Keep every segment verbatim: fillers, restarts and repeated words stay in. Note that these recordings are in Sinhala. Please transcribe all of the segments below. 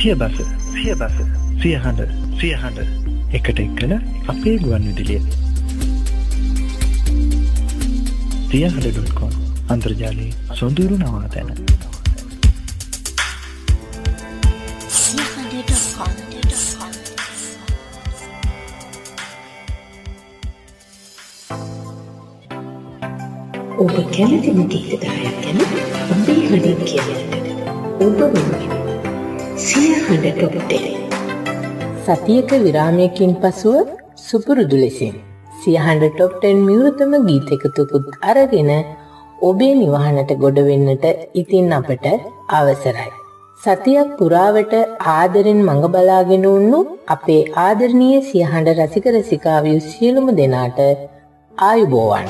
සියබස සියබස සියහඬ සියහඬ එකට එක්කල අපේ ගුවන් විදුලිය සියහඬ ඩොට් කොම් අන්තර්ජාලයේ සොඳුරු නවාතැන සියහඬ ඩොට් කොම්. ඔබ කැමතිම ගීත දහයක් ගැන ඔබේ හඬින් කියන්නට ඔබ වෙනුවෙන් සියහඬ ටොප් ටෙන්. සතියක විරාමයකින් පසුව සුපුරුදු ලෙසින් සියහඬ ටොප් ටෙන් මියුරුතම ගීත එකතුකුත් අරගෙන ඔබේ නිවහනට ගොඩ වෙන්නට ඉතින් අපට අවසරයි. සතියක් පුරාවට ආදරෙන් මඟ බලාගෙන උන්නු අපේ ආදරණීය සියහඬ රසික රසිකාවිය සියලුම දෙනාට ආයුබෝවන්.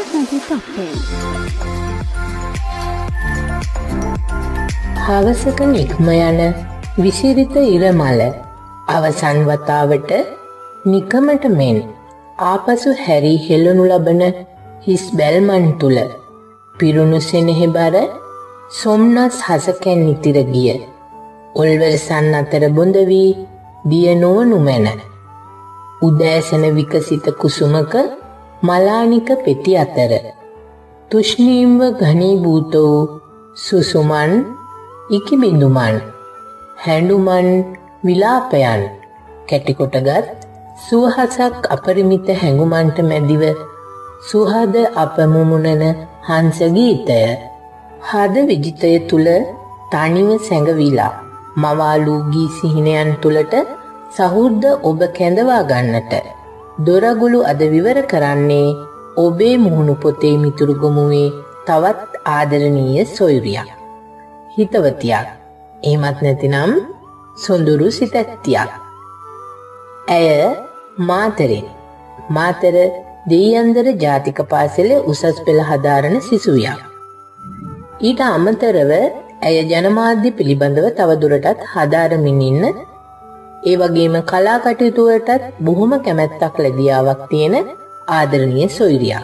හවසක නික්ම යන විසිරිත ඉරමල අවසන් වතාවට නිකමට මෙන් ආපසු හැරී හෙළනු ලබන හිස් බැල්මන් තුල පිරුණු සෙනෙහබර සොම්නස් හසකැන් නිතිර ගිය ඔල්වරසන් අතර බොඳ වී දිය නොවනු මැන උදෑසන විකසිත කුසුමක මලානික පෙති අතර තුෂ්ණීම්ව ඝනීභූත වූ සුසුමන් ඉකිබිඳුමන් හැඬුමන් විලාපයන් කැටිකොටගත් සුවහසක් අපරිමිත හැඟුමන්ට මැදිව සුහද අපමුමුණන හංස ගීතය හද විජිතය තුල තනිව සැඟවිලා මවාලූ ගී සිහිනයන් තුලට සහෘද ඔබ කැඳවා ගන්නට දොරගුළු අද විවර කරන්නේ ඔබේ මුහුණු පොතේ මිතුරු ගොමුවේ තවත් ආදරණීය සොයුරියක් හිතවතියක් එහෙමත් නැතිනම් සොඳුරු සිතැත්තියක්. ඇය මාතරේ මාතර දෙයන්දර ජාතික පාසලේ උසස් පෙළ හදාරන සිසුවියක්. ඊට අමතරව ඇය ජනමාධ්‍ය පිළිබඳව තවදුරටත් හදාරමින් ඉන්න ඒ වගේම කලා කටයුතු වලටත් බොහොම කැමැත්තක් ලැබියාවක් තියෙන ආදරණීය සොයුරියක්.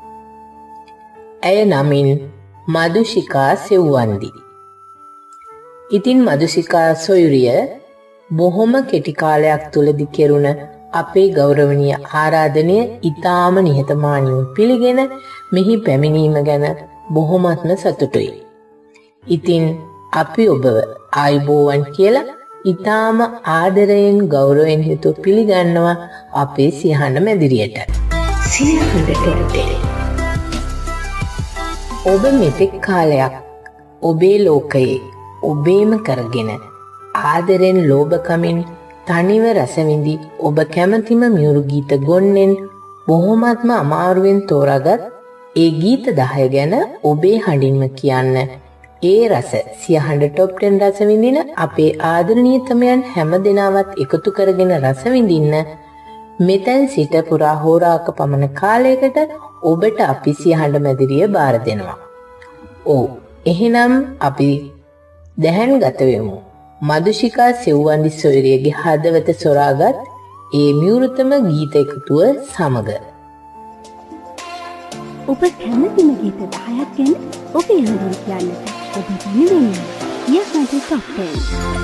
ඇය නමින් මදුෂිකා සෙව්වන්දි. ඉතින් මදුෂිකා සොයුරිය බොහොම කෙටි කාලයක් තුලදී කෙරුණ අපේ ගෞරවනීය ආරාධනය ඊටාම නිහතමානීව පිළිගෙන මෙහි පැමිණීම ගැන බොහොමත්ම සතුටුයි. ඉතින් අපි ඔබව ආයුබෝවන් කියලා ඊටාම ආදරයෙන් ගෞරවයෙන් හිතු පිළිගන්නවා අපේ සියහඬ මැදිරියට. සියහඬ ටොප් ටෙන්. ඔබ මෙතෙක් කාලයක් ඔබේ ලෝකයේ ඔබේම කරගෙන ආදරෙන් ලෝභකමින් තනිව රසවිඳි ඔබ කැමතිම මියුරු ගීත ගොන්නෙන් බොහොමත්ම අමාරුවෙන් තෝරාගත් ඒ ගීත දහය ගැන ඔබේ හඬින්ම කියන්න ඒ රස සියහඬ ටොප් ටෙන් රස විඳින අපේ ආදරණීයතමයන් හැම දෙනාවත් එකතු කරගෙන රස විඳින්න මෙතෙන් සිට පුරා හෝරාක පමණ කාලයකට ඔබට අපි සියහඬ මැදිරිය බාර දෙනවා. ඔව් එහෙනම් අපි දැහැන් ගත වෙමු මදුෂිකා සෙව්වන්දි සොයුරියගේ හදවත සොරාගත් ඒ මියුරුතම ගීත එකතුව සමග. ඔබ කැමතිම ගීත දහයක් ගැන ඔබේ හඬින් කියන්නට ඔබ දැනෙන්න සියහඬ ටොප් ටෙන්.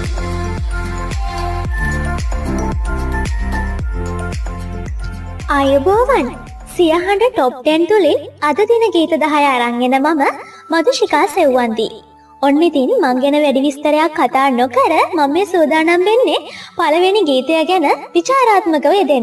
ආයුබෝවන් සියහඬ ටොප් ටෙන් තුලින් අද දින ගීත දහය අරන් එන මම මදුෂිකා සෙව්වන්දි. ඔන්න ඉතින් මං ගැන වැඩි විස්තරයක් කතා නොකර මම මේ සූදානම් වෙන්නේ පළවෙනි ගීතය ගැන විචාරාත්මකව යෙදෙන්න.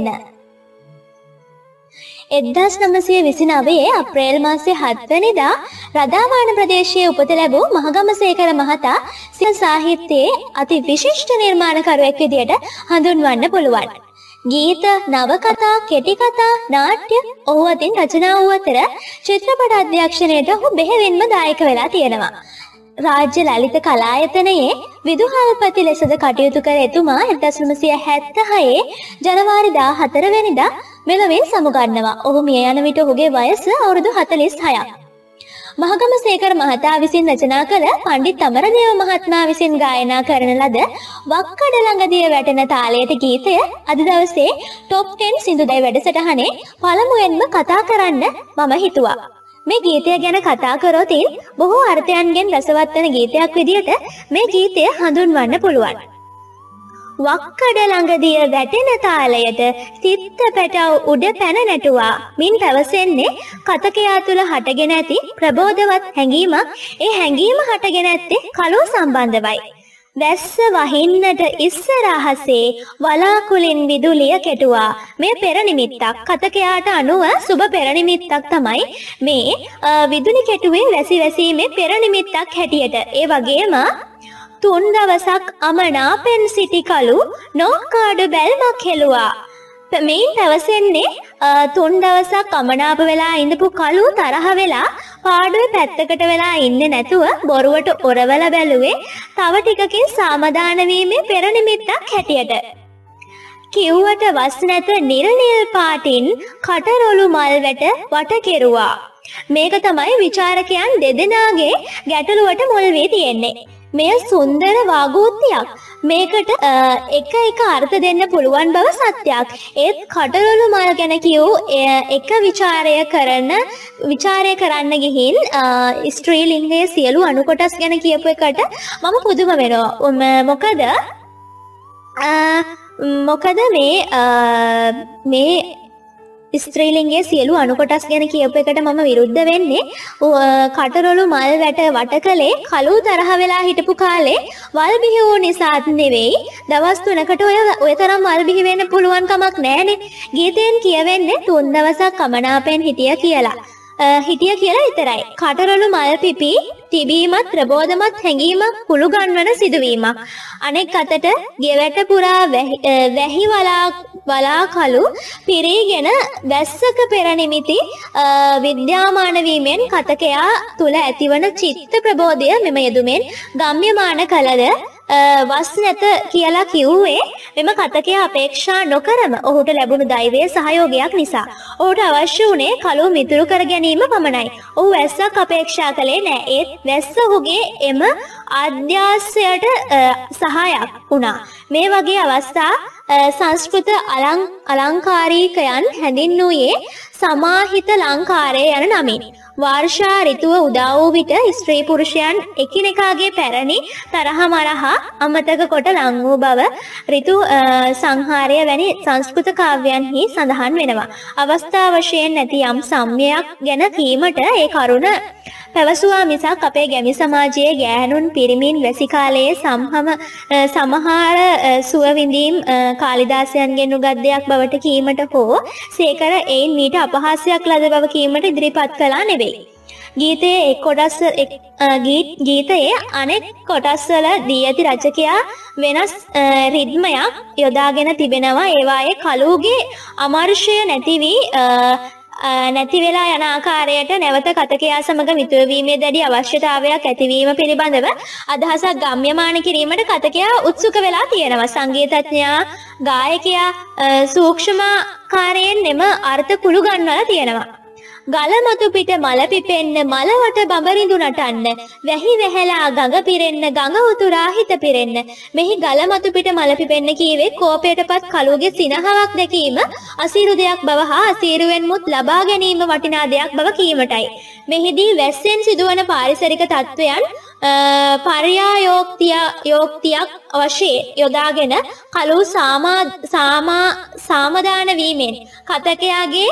එක්දාස් නවසිය විසිනවයේ අප්‍රේල් මාසයේ හත් වෙනිදා රදාවාන ප්‍රදේශයේ උපත ලැබූ මහගමසේකර මහතා සිය සාහිත්‍යයේ අති විශිෂ්ට නිර්මාණකරුවෙක් විදියට හඳුන්වන්න පුළුවන්. ගීත, නවකතා, කෙටි කතා, නාට්‍ය ඔහු අතින් රචනා වූ අතර චිත්‍රපට අධ්‍යක්ෂණයට ඔහු බෙහෙවින්ම දායක වෙලා තියෙනවා. රාජ්‍ය ලලිත කලායතනයේ විදුහල්පති ලෙසද කටයුතු කර එතුමා එක්දාස් නවසිය හැත්තෑහයේ ජනවාරි දාහතර වෙනිදා මෙලොවින් සමුගන්නවා. ඔහු මිය යන විට ඔහුගේ වයස අවුරුදු හතළිස් හයක්. මහගමසේකර මහතා විසින් රචනා කළ පණ්ඩිත් අමරදේව මහත්මයා විසින් ගායනා කරන ලද වක්කඩ ළඟදිය වැටෙන තාලයට ගීතය අද දවසේ ටොප් ටෙන් සින්දුදයි වැඩසටහනේ පළමුවෙන්ම කතා කරන්න මම හිතුවා. මේ ගීතය ගැන කතා කරොත් බොහෝ අර්ථයන්ගෙන් රසවත් වෙන ගීතයක් විදියට මේ ගීතය හඳුන්වන්න පුළුවන්. වක්කඩ ළඟදිය වැටෙන තාලයට තිත්ත පැටව උඩ පැන නැටුවා. මින් පැවසෙන්නේ කතකයා තුළ හටගෙන ඇති ප්‍රබෝධවත් හැඟීමක්. ඒ හැඟීම හටගෙන ඇත්තේ කලෝ සම්බන්ධවයි. වැස්ස වහින්නට ඉස්සරහසේ වලාකුලින් විදුලිය කෙටුවා. මේ පෙර නිමිත්තක්. කතකයාට අනුව සුබ පෙර නිමිත්තක් තමයි මේ විදුලි කෙටුවේ වැසි වැසීමේ පෙර නිමිත්තක් හැටියට. ඒ වගේම තුන් දවසක් අමනාපෙන් සිටි කලු නොක්කාඩු බැල්මක් හෙළුවා. මෙයින් පැවසෙන්නේ තුන් දවසක් අමනාප වෙලා ඉඳපු කලු තරහ වෙලා පාඩුවේ පැත්තකට වෙලා ඉන්නේ නැතුව බොරුවට ඔරවල බැලුවේ තව ටිකකින් සමාදාන වීමේ පෙර නිමිත්තක් හැටියට. කිව්වට වස් නැත නිල් නිල් පාටින් කටරොළු මල් වැට වට කෙරුවා. මේක තමයි විචාරකයන් දෙදෙනාගේ ගැටලුවට මුල් වී තියෙන්නේ. මෙය සුන්දර වාගෝත්තියක්. මේකට එක එක අර්ථ දෙන්න පුළුවන් බව සත්‍යයක්. ඒත් කටරොළු මල් ගැන කියූ එක විචාරය කරන විචාරය කරන්න ගිහින් ස්ත්‍රී ලිංගයේ සියලු අණු කොටස් ගැන කියපු එකට මම පුදුම වෙනවා. මොකද මොකද මේ මේ ස්ත්‍රීලිංගයේ සියලු අණු කොටස් ගැන කියපු එකට මම විරුද්ධ වෙන්නේ. කටරොළු මල් වැට වට කළේ කලු තරහ වෙලා හිටපු කාලේ වල් බිහි වූ නිසාත් නෙවෙයි. දවස් තුනකට ඔය ඔය තරම් වල් බිහි වෙන්න පුළුවන් කමක් නැහැනේ. ගීතයෙන් කියවෙන්නේ තුන් දවසක් අමනාපෙන් හිටිය කියලා. හිටිය කියලා විතරයි. කටරොළු මල් පිපි තිබීමත් ප්‍රබෝධමත් හැඟීමක් කුළු ගන්වන සිදුවීමක්. අනෙක් අතට ගෙවැට පුරා වැහි වලා වලා කලු පිරීගෙන වැස්සක පෙර නිමිති විද්‍යාමාන වීමෙන් කතකයා තුල ඇතිවන චිත්ත ප්‍රබෝධය මෙම යෙදුමෙන් ගම්‍යමාන කළද වස් නැත කියලා කිව්වේ මෙම කතකයා අපේක්ෂා නොකරම ඔහුට ලැබුණු දෛවයේ සහයෝගයක් නිසා. ඔහුට අවශ්‍ය වුණේ කලු මිතුරු කර ගැනීම පමණයි. ඔහු වැස්සක් අපේක්ෂා කළේ නෑ. ඒත් වැස්ස ඔහුගේ එම ආද්‍යාසයට සහායක් වුණා. මේ වගේ අවස්ථා සංස්කෘත අලංකාරීකයන් හැඳින්වුවේ සමාහිත ලංකාරය යන නමින්. වර්ෂා ඍතුව උදා වූ විට ස්ත්‍රී පුරුෂයන් එකිනෙකාගේ පැරණි තරහ මරහ අමතක කොට ලං වූ බව ඍතු සංහාරය වැනි සංස්කෘත කාව්‍යයන්හි සඳහන් වෙනවා. අවස්ථා වශයෙන් නැති යම් සම්‍යයක් ගැන කීමට ඒ කරුණ පැවසුවා මිසක් අපේ ගැමි සමාජයේ ගෑනුන් පිරිමින් වැසි කාලයේ සම්හම සමහර සුව විඳීම් කාලිදාසයන්ගෙන් උගත් දෙයක් බවට කීමට හෝ සේකර එයින් මීට අපහාසයක් ලද බව කීමට ඉදිරිපත් කළා නෙවෙයි. ගීතයේ එක් කොටස් ගීතයේ අනෙක් කොටස්වල දී ඇති රචකයා වෙනස් රිද්මයක් යොදාගෙන තිබෙනවා. ඒවායේ කලුගේ අමර්ෂය නැති වී නැති වෙලා යන ආකාරයට නැවත කතකයා සමග මිතුරු වීමේ දැඩි අවශ්‍යතාවයක් ඇතිවීම පිළිබඳව අදහසක් ගම්‍යමාන කිරීමට කතකයා උත්සුක වෙලා තියෙනවා. සංගීතඥයා ගායකයා සූක්ෂමාකාරයෙන් එම අර්ථ කුළු ගන්වලා තියෙනවා. ගල මතු පිට මල පිපෙන්න මලවට බඹරිඳු නටන්න වැහි වැහැලා ගඟ පිරෙන්න ගඟ උතුරා හිත පිරෙන්න. මෙහි ගල මතු පිට මල පිපෙන්න කීවේ කෝපයටපත් කලුගේ සිනහවක් දැකීම අසීරු දෙයක් බව හා අසීරුවෙන් මුත් ලබා ගැනීම වටිනා දෙයක් බව කීමටයි. මෙහිදී වැස්සෙන් සිදුවන පාරිසරික තත්වයන් පර්යායෝක්තිය යෝක්තියක් වශයෙන් යොදාගෙන කලු සාමා සාමා සමාදාන වීමෙන් කතකයාගේ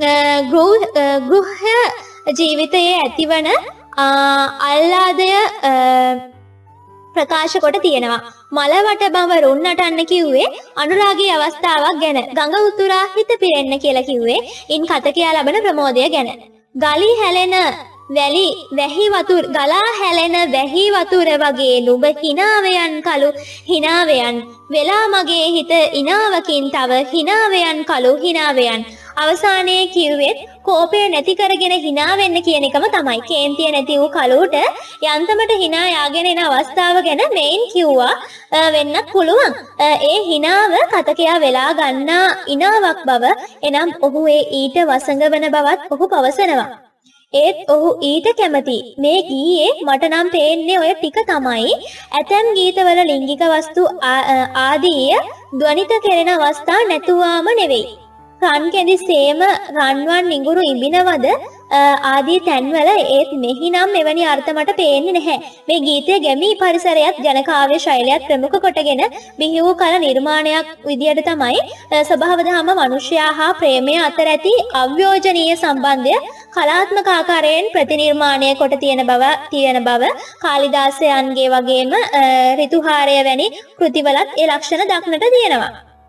ගෘහ ජීවිතයේ ඇතිවන අල්ලාදය ප්‍රකාශ කොට තියෙනවා. මලවට බඹරුන් නටන්න කිව්වේ අනුරාගී අවස්ථාවක් ගැන. ගඟ උතුරා හිත පිරෙන්න කියලා කිව්වේ ඉන් කතකයා ලබන ප්‍රමෝදය ගැන. ගලි හැලෙන වැලි වැහි වතුර ගලා හැලෙන වැහි වතුර වගේ නුඹ හිනාවයන් කලු හිනාවයන් වෙලා මගේ හිත ඉනාවකින් තව හිනාවයන් කලු හිනාවයන්. අවසානයේ කිව්වෙත් කෝපය නැති කරගෙන hina වෙන්න කියන එකම තමයි. කේන්තිය නැති වූ කලුට යන්තමට hina යාගෙන එන අවස්ථාව ගැන මේන් කිව්වා වෙන්නත් පුළුවන්. ඒ hinaව කතකයා වෙලා ගන්නා ඉනාවක් බව එනම් ඔහු ඒ ඊට වසඟ වන බවත් ඔහු පවසනවා. ඒත් ඔහු ඊට කැමති. මේ ගීයේ මට නම් පේන්නේ ඔය ටික තමයි. ඇතැම් ගීතවල ලිංගික වස්තු ආදී ධ්වනිත කෙරෙන අවස්ථා නැතුවාම නෙවෙයි. රන් කැඳි සේම රන්වන් නිඟුරු ඉබිනවද ආදී තැන්වල ඒත් මෙහි නම් මෙවැනි අර්ථ මට පේන්නේ නැහැ. මේ ගීතය ගැමී පරිසරයත් ජනකාව්‍ය ශෛලියත් ප්‍රමුඛ කොටගෙන බිහි වූ කල නිර්මාණයක් විදියට තමයි ස්වභාව දහම මනුෂ්‍යයා හා ප්‍රේමය අතර ඇති අව්‍යෝජනීය සම්බන්ධය කලාත්මක ආකාරයෙන් ප්‍රතිනිර්මාණය කොට තියෙන බව තියෙන බව කාලිදාසයන්ගේ වගේම ඍතුහාරය වැනි කෘතිවලත් ඒ ලක්ෂණ දක්නට තියෙනවා.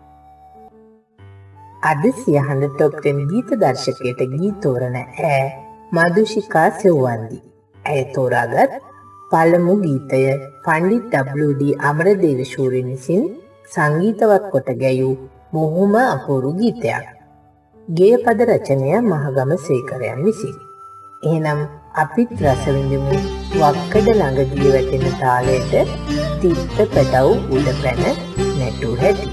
අද සියහඬ ටොප් ටෙන් ගීත දර්ශකයට ගීත තෝරන ඈ මදුෂිකා සෙව්වන්දි. ඇය තෝරාගත් පළමු ගීතය පණ්ඩිත් ඩබ්ලිව්.ඩී. අමරදේව ශූරින් විසින් සංගීතවත් කොට ගැයූ බොහොම අපූර්ව ගීතයක්. ගේයපද රචනය මහගම සේකරයන් විසින්. එහෙනම් අපිත් රස විඳිමු වක්කඩ ළඟදී වැටෙන තාලයට තිත්ත පැටව් උඩ පැන නැටු හැටි.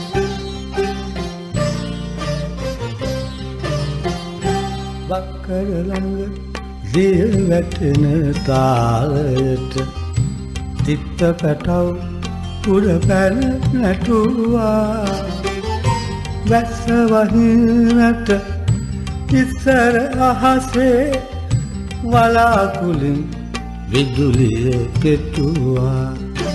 වක්කඩ ළඟදී වැටෙන තාලයට තිත්ත පැටව් උඩ පැන නැටුවා. වැස්ස වහිනට ඉස්සර අහසේ වලාකුලින් විදුලිය කෙටුවා.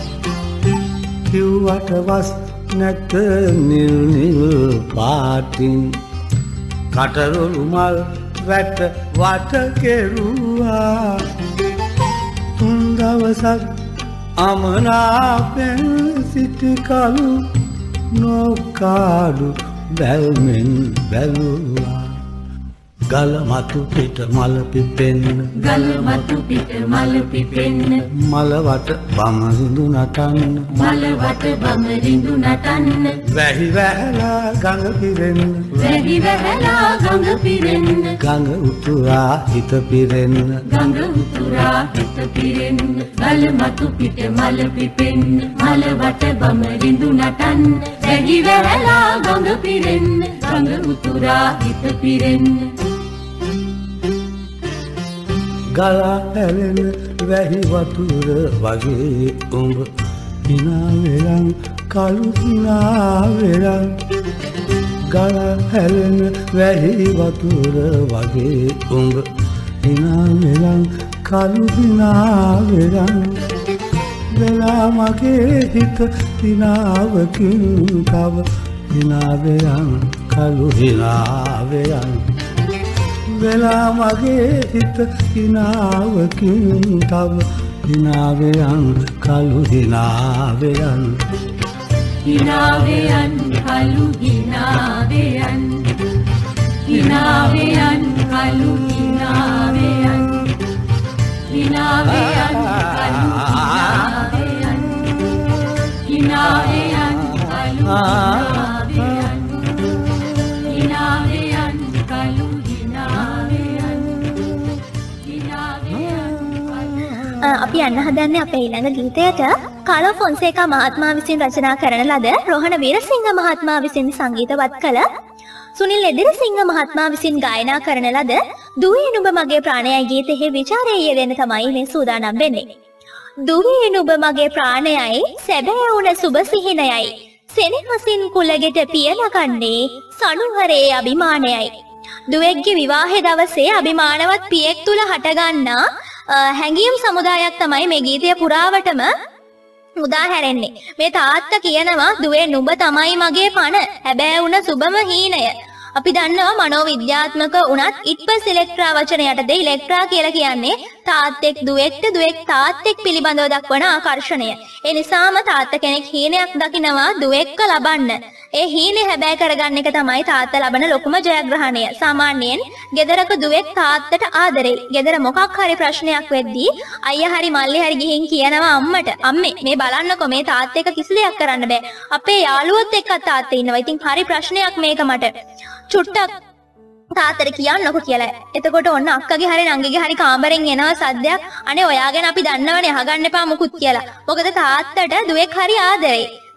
කිව්වට වස් නැත නිල් නිල් පාටින් කටරොළු මල් වැට වට කෙරුවා. තුන් දවසක් අමනාපෙන් සිටි කලු නොකාඩු බැල්මෙන් බැලුවා. ගල මතු පිට මල පිපෙන්න ගල මතු පිට මල පිපෙන්න මල වට බමරිඳු නටන්න මල වට බමරිඳු නටන්න වැහි වැහලා ගඟ පිරෙන්න වැහි වැහලා ගඟ පිරෙන්න ගඟ උතුරා හිත පිරෙන්න ගඟ උතුරා හිත පිරෙන්න ගල මතු පිට මල පිපෙන්න මල වට බමරිඳු නටන්න වැහි වැහලා ගඟ පිරෙන්න ගඟ උතුරා හිත පිරෙන්න ගලා හැලෙන වැහි වතුර වගේ උඹ හිනා වෙලන් කළු හිනා වෙලන් ගලා හැලෙන වැහි වතුර වගේ උඹ හිනා වෙලන් කළු හිනා වෙලන් වෙලා මගේ හිත හිනාවකින් තව හිනා වෙලන් කළු හිනා වෙලන් වෙලා මගේ හිත හිනාවකින් තව හිනාවයන් කළු හිනාවයන් හිනාවයන් කළු හිනාවයන් හිනාවයන් කළු හිනාවයන් හිනාවයන් කළු හිනාවයන් හිනාවයන් කළු හිනාවයන් හිනාවයන් කළු අපි යන්න හදන්නේ අපේ ඊළඟ ගීතයට කාලෝ ෆොන්සේකා මහත්මයා විසින් රචනා කරන ලද රෝහණ වීරසිංහ මහත්මයා විසින් සංගීතවත් කළ සුනිල් එදිරිසිංහ මහත්මයා විසින් ගායනා කරන ලද දුවේ නුඹ මගේ ප්‍රාණයයි ගීතෙහි විචාරයේ යෙදෙන තමයි මේ සූදානම් වෙන්නේ. දුවේ නුඹ මගේ ප්‍රාණයයි සැබෑ වුණ සුබ සිහිනයයි සෙනෙහසින් කුලගෙට පිය නගන්නේ සනුහරේ අභිමානයයි. දුවෙක්ගේ විවාහේ දවසේ අභිමානවත් පියෙක් තුල හටගන්නා හැඟීම් සමුදායක් තමයි මේ ගීතය පුරාවටම මුදා හැරෙන්නේ. මේ තාත්තා කියනවා දුවේ නුඹ තමයි මගේ පණ හැබෑ වුණ සුබම හීනය. අපි දන්නවා මනෝවිද්‍යාත්මක උනත් ඉත්පස් ඉලෙක්ට්‍රා වචන යටතේ ඉලෙක්ට්‍රා කියලා කියන්නේ තාත්තෙක් දුවෙක්ට දුවෙක් තාත්තෙක් පිළිබඳව දක්වන ආකර්ෂණය. ඒ නිසාම තාත්තා කෙනෙක් හීනයක් දකිනවා දුවෙක්ව ලබන්න. ඒ හීනේ හැබෑ කරගන්න එක තමයි තාත්තා ලබන ලොකුම ජයග්‍රහණය. සාමාන්‍යයෙන් ගෙදරක දුවෙක් තාත්තට ආදරෙයි. ගෙදර මොකක් හරි ප්‍රශ්නයක් වෙද්දී අයියා හරි මල්ලි හරි ගිහින් කියනවා අම්මට අම්මේ මේ බලන්නකෝ මේ තාත්තා එක කිසි දෙයක් කරන්න බෑ. අපේ යාළුවොත් එක්ක තාත්තා ඉන්නවා. ඉතින් හරි ප්‍රශ්නයක් මේක මට. චුට්ටක් තාත්තට කියන්නකො කියලා. එතකොට ඔන්න අක්කගේ හරි නංගිගේ හරි කාමරෙන් එනවා සද්දයක්. අනේ ඔයා ගැන අපි දන්නවනේ අහගන්න එපා මුකුත් කියලා. මොකද තාත්තට දුවෙක් හරි ආදරෙයි.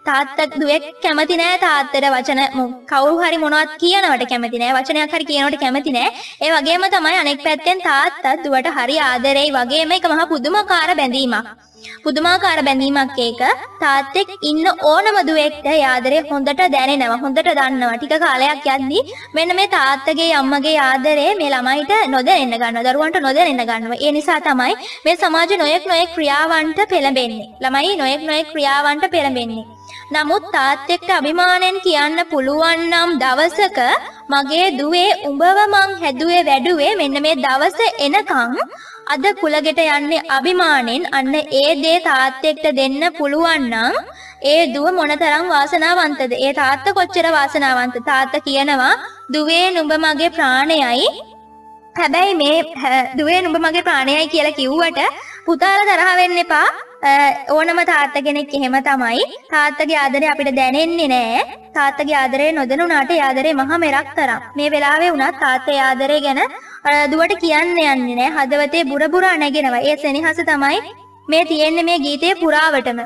තාත්තා දුවෙක් කැමති නෑ තාත්තට වචන කවුරු හරි මොනවත් කියනවට කැමති නෑ වචනයක් හරි කියනවට කැමති නෑ ඒ වගේම තමයි අනෙක් පැත්තෙන් තාත්තා දුවට හරි ආදරෙයි වගේම ඒක මහා පුදුමාකාර බැඳීමක් පුදුමාකාර බැඳීමක් ඒක තාත්තෙක් ඉන්න ඕනම දුවෙක්ට ඒ ආදරේ හොඳට දැනෙනවා හොඳට දන්නවා ටික කාලයක් යද්දි මෙන්න මේ තාත්තගේ අම්මගේ ආදරේ මේ ළමයිට නොදැනෙන්න ගන්නවා දරුවන්ට නොදැනෙන්න ගන්නවා ඒ නිසා තමයි මේ සමාජ නොයෙක් නොයෙක් ක්‍රියාවන්ට පෙළඹෙන්නේ ළමයි නොයෙක් නොයෙක් ක්‍රියාවන්ට පෙළඹෙන්නේ නමුත් තාත්තෙක්ට අභිමාණයෙන් කියන්න පුළුවන් නම් දවසක මගේ දුවේ උඹව මං හැදුවේ වැඩුවේ මෙන්න මේ දවස එනකන් අද කුලගෙට යන්නේ අභිමාණයෙන් අන්න ඒ දේ තාත්තෙක්ට දෙන්න පුළුවන් නම් ඒ දුව මොනතරම් වාසනාවන්තද ඒ තාත්තා කොච්චර වාසනාවන්තද තාත්තා කියනවා දුවේ නුඹ මගේ ප්‍රාණයයි හැබැයි මේ දුවේ නුඹ මගේ ප්‍රාණයයි කියලා කිව්වට පුතාලා තරහ වෙන්න එපා ඕනම තාත්තා කෙනෙක් එහෙම තමයි තාත්තගේ ආදරේ අපිට දැනෙන්නේ නෑ තාත්තගේ ආදරේ නොදැනුණාට ඒ ආදරේ මහා මෙරක් තරම් මේ වෙලාවේ වුණත් තාත්තේ ආදරේ ගැන දුවට කියන්න යන්නේ නෑ හදවතේ බුර බුරා නැගෙනවා ඒ සෙනෙහස තමයි මේ තියෙන්නේ මේ ගීතයේ පුරාවටම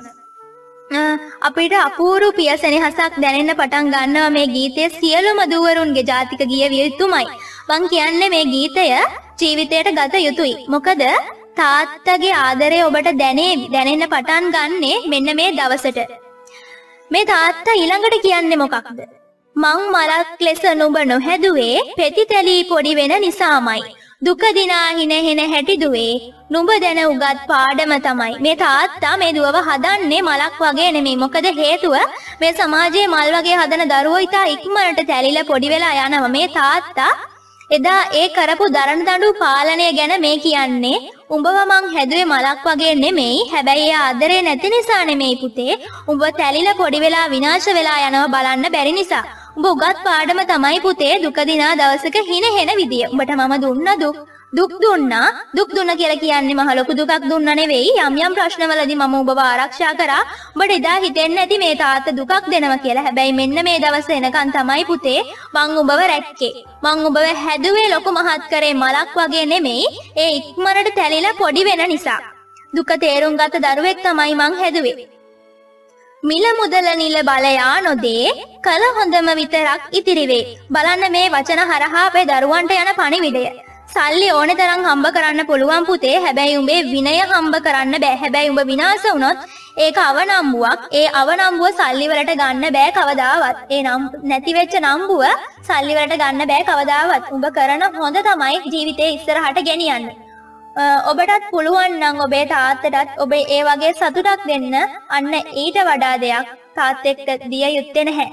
අපිට අපූර්ව පිය සෙනෙහසක් දැනෙන්න පටන් ගන්නවා මේ ගීතයේ සියලුම දුවරුන්ගේ ජාතික ගීය විය යුතුමයි මං කියන්නේ මේ ගීතය ජීවිතයට ගත යුතුයි මොකද තාත්තගේ ආදරේ ඔබට දැනේ දැනෙන්න පටන් ගන්නෙ මෙන්න මේ දවසට මේ තාත්තා ඊළඟට කියන්නේ මොකක්ද මං මලක් ලෙස නුඹ නොහැදුවේ පෙතිතැලී පොඩි වෙන නිසාමයි දුක දිනා හින හින හැටි දුවේ නුඹ දැන උගත් පාඩම තමයි මේ තාත්තා මේ දුවව හදන්නේ මලක් වගේ නෙමෙයි මොකද හේතුව මේ සමාජයේ මල් වගේ හදන දරුවෝ ඉතා ඉක්මනට තැලිලා පොඩි වෙලා යනවා මේ තාත්තා එදා ඒ කරපු දරණ දඬු පාලනය ගැන මේ කියන්නේ උඹව මං හැදුවේ මලක් වගේ නෙමෙයි හැබැයි ඒ ආදරේ නැති නිසා නෙමෙයි පුතේ උඹ තැලිලා පොඩි වෙලා විනාශ වෙලා යනවා බලන්න බැරි නිසා උඹ උගත් පාඩම තමයි පුතේ දුක දිනා දවසක හින හෙන විදිය උඹට මම දුන්න දුක් දුක් දුන්නා දුක් දුන්න කියලා කියන්නේ මහ ලොකු දුකක් දුන්නා නෙවෙයි යම් යම් ප්‍රශ්නවලදී මම ඔබව ආරක්ෂා කරා ඔබට එදා හිතෙන්නේ නැති මේ තාත්තා දුකක් දෙනවා කියලා හැබැයි මෙන්න මේ දවස එනකන් තමයි පුතේ මං ඔබව රැක්කේ මං ඔබව හැදුවේ ලොකු මහත් කරේ මලක් වගේ නෙමෙයි ඒ ඉක්මනට තැලිලා පොඩි වෙන නිසා දුක තේරුම් ගත දරුවෙක් තමයි මං හැදුවේ මිල මුදල නිල බලයා නොදේ කල හොඳම විතරක් ඉතිරි වේ බලන්න මේ වචන හරහා අපේ දරුවන්ට යන පණිවිඩය සල්ලි ඕනේ තරම් හම්බ කරන්න පුළුවන් පුතේ හැබැයි උඹේ විනය හම්බ කරන්න බෑ හැබැයි උඹ විනාශ වුණොත් ඒක අවනම්බුවක් ඒ අවනම්බුව සල්ලි වලට ගන්න බෑ කවදාවත් ඒ නම් නැති වෙච්ච නම්බුව සල්ලි වලට ගන්න බෑ කවදාවත් උඹ කරන හොඳ තමයි ජීවිතේ ඉස්සරහට ගෙනියන්න ඔබටත් පුළුවන් නම් ඔබේ තාත්තටත් ඔබේ ඒ වගේ සතුටක් දෙන්න අන්න ඊට වඩා දෙයක් තාත්තෙක්ට දිය යුත්තේ නැහැ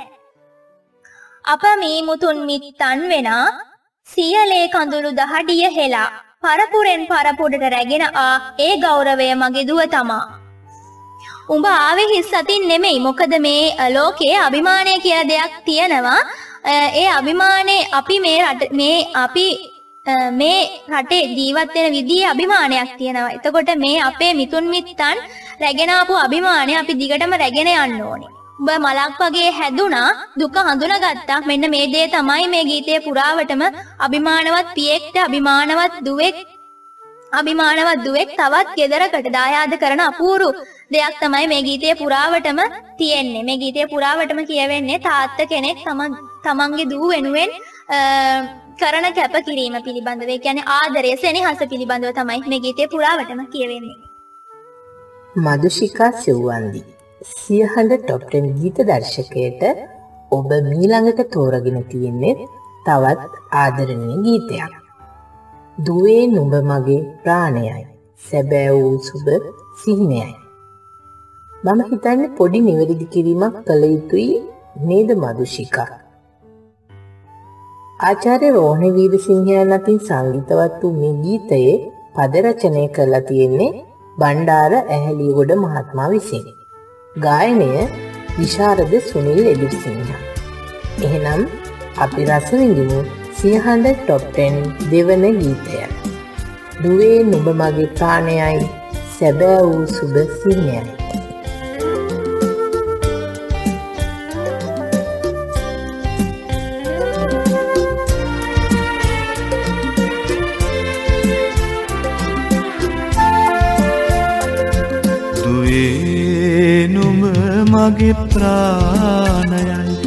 අප මේ මුතුන් මිත්තන් වෙනා සියලේ කඳුළු දහඩිය හෙලා පරපුරෙන් පරපුරට රැගෙන ආ ඒ ගෞරවය මගේ දුව තමා උඹ ආවේ හිස් අතින් නෙමෙයි මොකද මේ ලෝකයේ අභිමානය කියලා දෙයක් තියෙනවා ඒ අභිමානේ අපි මේ රට මේ අපි මේ රටේ ජීවත් වෙන විදිහේ අභිමානයක් තියෙනවා එතකොට මේ අපේ මිතුන් මිත්තන් රැගෙන ආපු අභිමානය අපි දිගටම රැගෙන යන්න ඕනේ උඹ මලක් වගේ හැදුනා දුක හඳුනාගත්තා මෙන්න මේ දේ තමයි මේ ගීතයේ පුරාවටම අභිමානවත් පියෙක්ට අභිමානවත් දුවෙක් අභිමානවත් දුවෙක් තවත් ගෙදරකට දායාද කරන අපූරු දෙයක් තමයි මේ ගීතයේ පුරාවටම තියෙන්නේ මේ ගීතයේ පුරාවටම කියවෙන්නේ තාත්තා කෙනෙක් තමන්ගේ දූ වෙනුවෙන් කරන කැපකිරීම පිළිබඳව ඒ කියන්නේ ආදරය සෙනෙහස පිළිබඳව තමයි මේ ගීතයේ පුරාවටම කියවෙන්නේ මදුෂිකා සෙව්වන්දි සියහඬ ටොප් ටෙන් ගීත දර්ශකයට ඔබ මීළඟට තෝරගෙන තියෙන්නේ තවත් ආදරණීය ගීතයක්. දුවේ නුඹ මගේ ප්‍රාණයයි සැබෑ වූ සුබ සිහිනයයි. මම හිතන්නේ පොඩි නිවැරදි කිරීමක් කළ යුතුයි නේද මදුෂිකා? ආචාර්ය රෝහණ වීරසිංහයන් අතින් සංගීතවත් වූ මේ ගීතයේ පද රචනය කරලා තියෙන්නේ බණ්ඩාර ඇහැලියගොඩ මහත්මයා විසින්. ගායනය විශාරද සුනිල් එදිරිසිංහ. එහෙනම් අපි රස විඳිමු සියහඬ ටොප් ටෙන් දෙවන ගීතය. දුවේ නුඹ මගේ ප්‍රාණයයි සැබෑ වූ සුබ සිහිනයයි. මගේ ප්‍රාණයයි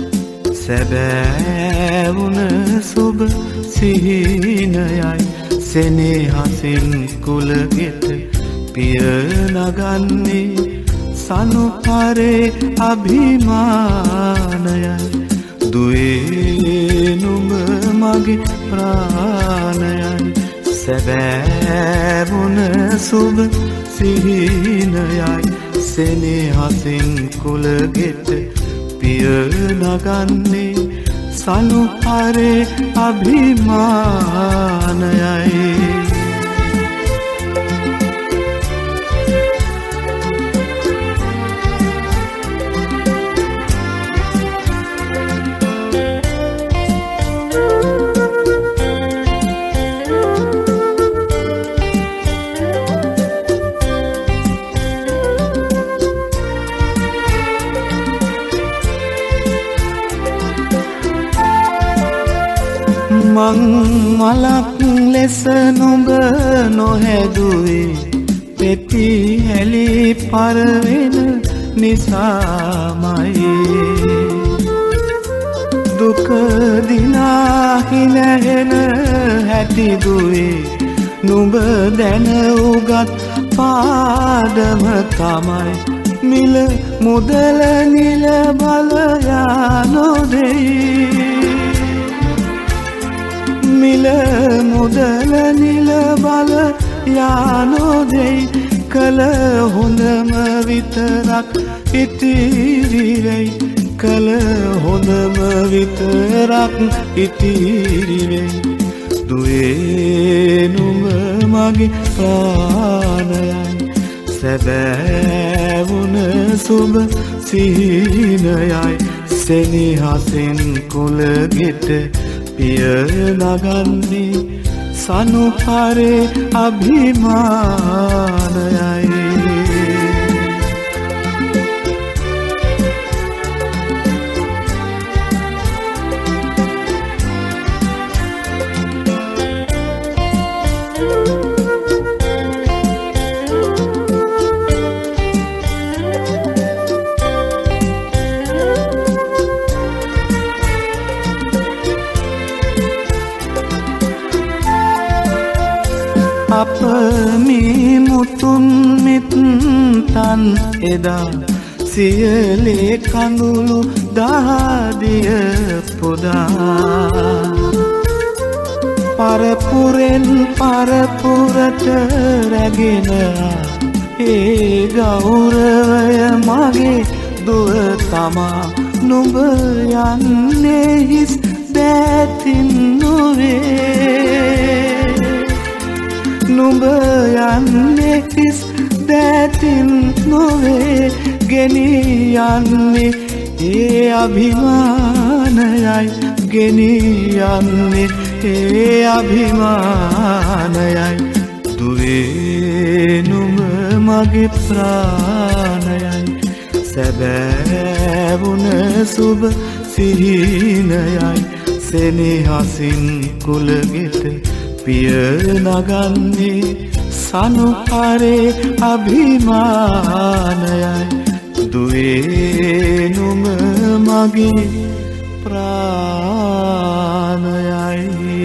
සැබෑවුන සුබ සිහිනයයි සෙනෙහසින් කුලගෙට පිය නගන්නේ සනුපරේ අභිමානයයි දුවේ නුඹ මගේ ප්‍රාණයයි සැබෑවුන සුබ සිහිනයයි සෙනෙහසින් කුලගෙට පිය නගන්නේ සනුපරේ අභිමානයයි මං මලක් ලෙස නුඹ නොහැදුවේ පෙති හැලි පරවෙන නිසාමයි දුක දිනාහි නැහෙන හැටිදුවේ නුඹ දැන උගත් පාඩම තමයි මිල මුදල නිල බලයා නොදෙයි මිල මුදල නිල බල යානොදෙයි කළ හොඳම විතරක් ඉතිරිවෙයි කළ හොඳම විතරක් ඉතිරිවෙයි දුවේ නුඹ මගේ ප්‍රාණයයි සැබෑවුන සුබ සිහිනයයි සෙනෙහසින් කුලගෙට පිය නගන්නේ සනුපරේ අභිමානයයි අප මේ මුතුන් මිත්තන් එදා සියලේ කඳුළු දහදිය පුදා පරපුරෙන් පරපුරට රැගෙන ඒ ගෞරවය මගේ දුව තමා නුඹ යන්නේ හිස් දැතින් නොවේ නුඹ යන්නේ හිස් දැතින් නොවේ ගෙනී යන්නේ ඒ අභිමානයයි ගෙනී යන්නේ ඒ අභිමානයයි දුවේ නුඹ මගේ ප්‍රාණයයි සැබෑවුන සුබ සිහිනයයි සෙනෙහසින් කුලගෙට පිය නගන්නේ සනුපරේ අභිමානයයි දුවේ නුඹ මගේ ප්‍රාණයයි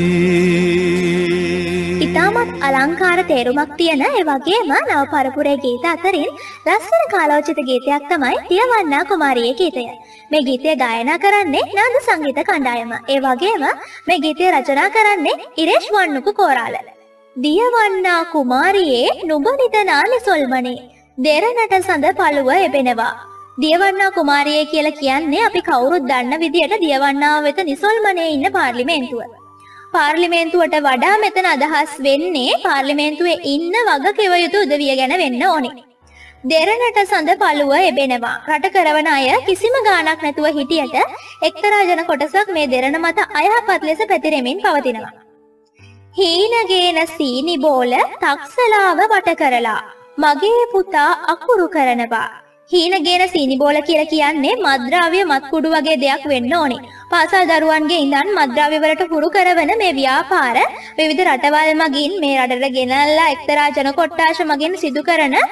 ඉතාමත් අලංකාර තේරුමක් තියෙන ඒ වගේම නව පරපුරේ ගීත අතරින් ලස්සන කාලෝචිත ගීතයක් තමයි දියවන්නා කුමාරියේ ගීතය. මේ ගීතය ගායනා කරන්නේ නාද සංගීත කණ්ඩායම. ඒ වගේම මේ ගීතය රචනා කරන්නේ ඉරේෂ් වන්නකු කෝරාල. දියවන්නා කුමාරියේ නුඹ නිතනා නිසොල්මනේ දෙරණට සඳ පළුව එබෙනවා. දියවන්නා කුමාරියේ කියලා කියන්නේ අපි කවුරුත් දන්න විදියට දියවන්නාව වෙත නිසොල්මනේ ඉන්න පාර්ලිමේන්තුව. පාර්ලිමේන්තුවට වඩා මෙතන අදහස් වෙන්නේ පාර්ලිමේන්තුවේ ඉන්න වගකිව යුතු උදවිය ගැන වෙන්න ඕනේ. දෙරණට සඳ පළුව එබෙනවා. රට කරවන අය කිසිම ගාණක් නැතුව හිටියට එක්තරා ජන කොටසක් මේ දෙරණ මත අයහපත් ලෙස පැතිරෙමින් පවතිනවා. හීනගේන සීනි බෝල තක්සලාව වට කරලා මගේ පුතා අකුරු කරනවා. හීනගේන සීනි බෝල කියලා කියන්නේ මත්ද්‍රව්‍ය මත්කුඩු වගේ දෙයක් වෙන්න ඕනේ. පාසල් දරුවන්ගේ ඉඳන් මත්ද්‍රව්‍ය වලට හුරු කරවන මේ ව්‍යාපාර විවිධ රටවල් මගින් මේ රටට ගෙනල්ලා එක්තරා ජන කොට්ටාශ මගින් සිදු කරන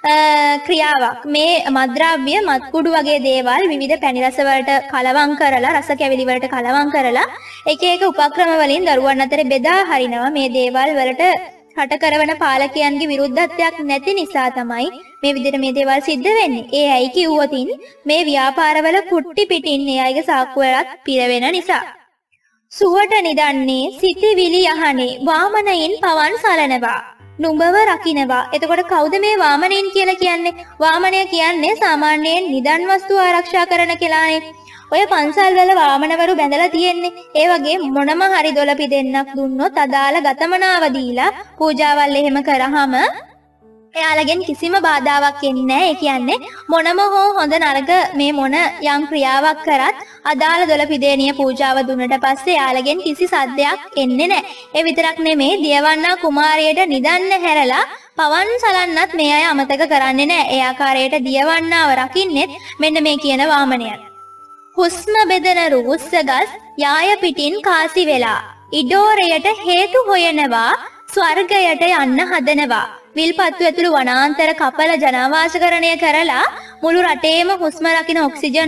ක්‍රියාවක්. මේ මත්ද්‍රව්‍ය මත්කුඩු වගේ දේවල් විවිධ පැණි රස වලට කලවම් කරලා රස කැවිලි වලට කලවම් කරලා එක එක උපක්‍රම වලින් දරුවන් අතර බෙදා හරිනවා. මේ දේවල් වලට රට කරවන පාලකයන්ගේ විරුද්ධත්වයක් නැති නිසා තමයි මේ විදිහට මේ දේවල් සිද්ධ වෙන්නේ. ඒ ඇයි කිව්වොතින් මේ ව්‍යාපාරවල කුට්ටි පිටින් ඒ අයගේ සාක්කු වලත් පිරවෙන නිසා. සුවට නිදන්නේ සිටිවිලි යහනේ වාමනයින් පවන් සලනවා. නුඹව රකින්නවා. එතකොට කවුද මේ වාමනයින් කියලා කියන්නේ? වාමනය කියන්නේ සාමාන්‍යයෙන් නිදන් වස්තු ආරක්ෂා කරන කෙලානේ. ඔය පන්සල් වල වාමනවරු බැඳලා තියෙන්නේ. ඒ වගේ මොනම හරි දොළ පිදෙන්නක් දුන්නොත් අදාළ ගතමනාව දීලා පූජාවල් එහෙම කරාම එයාලගෙන් කිසිම බාධාවක් එන්නේ නැහැ. ඒ කියන්නේ මොනම හෝ හොඳ නරක මේ මොන යම් ක්‍රියාවක් කරත් අදාළ දොළ පිදේනිය පූජාව දුන්නට පස්සේ එයාලගෙන් කිසි සද්දයක් එන්නේ නැහැ. ඒ විතරක් නෙමෙයි දියවන්නා කුමාරියට නිදන්න හැරලා පවන් සලන්නත් මේ අය අමතක කරන්නේ නැහැ. ඒ ආකාරයට දියවන්නාව රකින්නෙත් මෙන්න මේ කියන වාමනයන්. හුස්ම බෙදන රුස්සගස් යාය පිටින් කාසි වෙලා ඉඩෝරයට හේතු හොයනවා ස්වර්ගයට යන්න හදනවා. විල්පත්තු ඇතුළු වනාන්තර කපල ජනාවාසකරණය කරලා මුළු රටේම හුස්ම රකින්න ඔක්සිජන්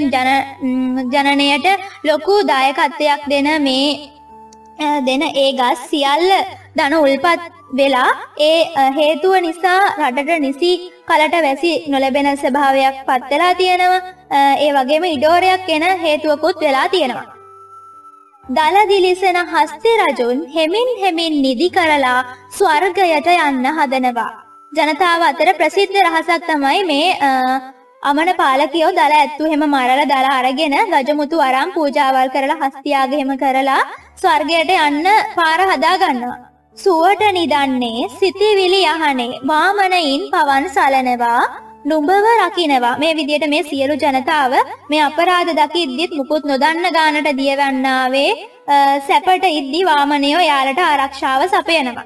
ජනනයට ලොකු දායකත්වයක් දෙන මේ දෙන ඒ ගස් සියල්ල ධන උල්පත් වෙලා ඒ හේතුව නිසා රටට නිසි කලට වැසි නොලැබෙන ස්වභාවයක් පත් වෙලා තියෙනවා. ඒ වගේම ඉඩෝරයක් එන හේතුවකුත් වෙලා තියෙනවා. දල දිලිසෙන හස්ති රජුන් හෙමින් හෙමින් නිදි කරලා ස්වර්ගයට යන්න හදනවා. ජනතාව අතර ප්‍රසිද්ධ රහසක් තමයි මේ අමන පාලකයෝ දල ඇත්තු හැම මරලා දල අරගෙන ගජමුතු අරන් පූජාවල් කරලා හස්තියාග හැම කරලා ස්වර්ගයට යන්න පාර හදා ගන්නවා. සුවට නිදන්නේ සිටිවිලි යහනේ වාමනයින් පවන් සලනවා නුඹව රකින්නවා. මේ විදිහට මේ සියලු ජනතාව මේ අපරාධ දකිද්දිත් මුකුත් නොදන්න ගානට දියවන්නාවේ සැපට ඉද්දි වාමනයෝ යාලට ආරක්ෂාව සපයනවා.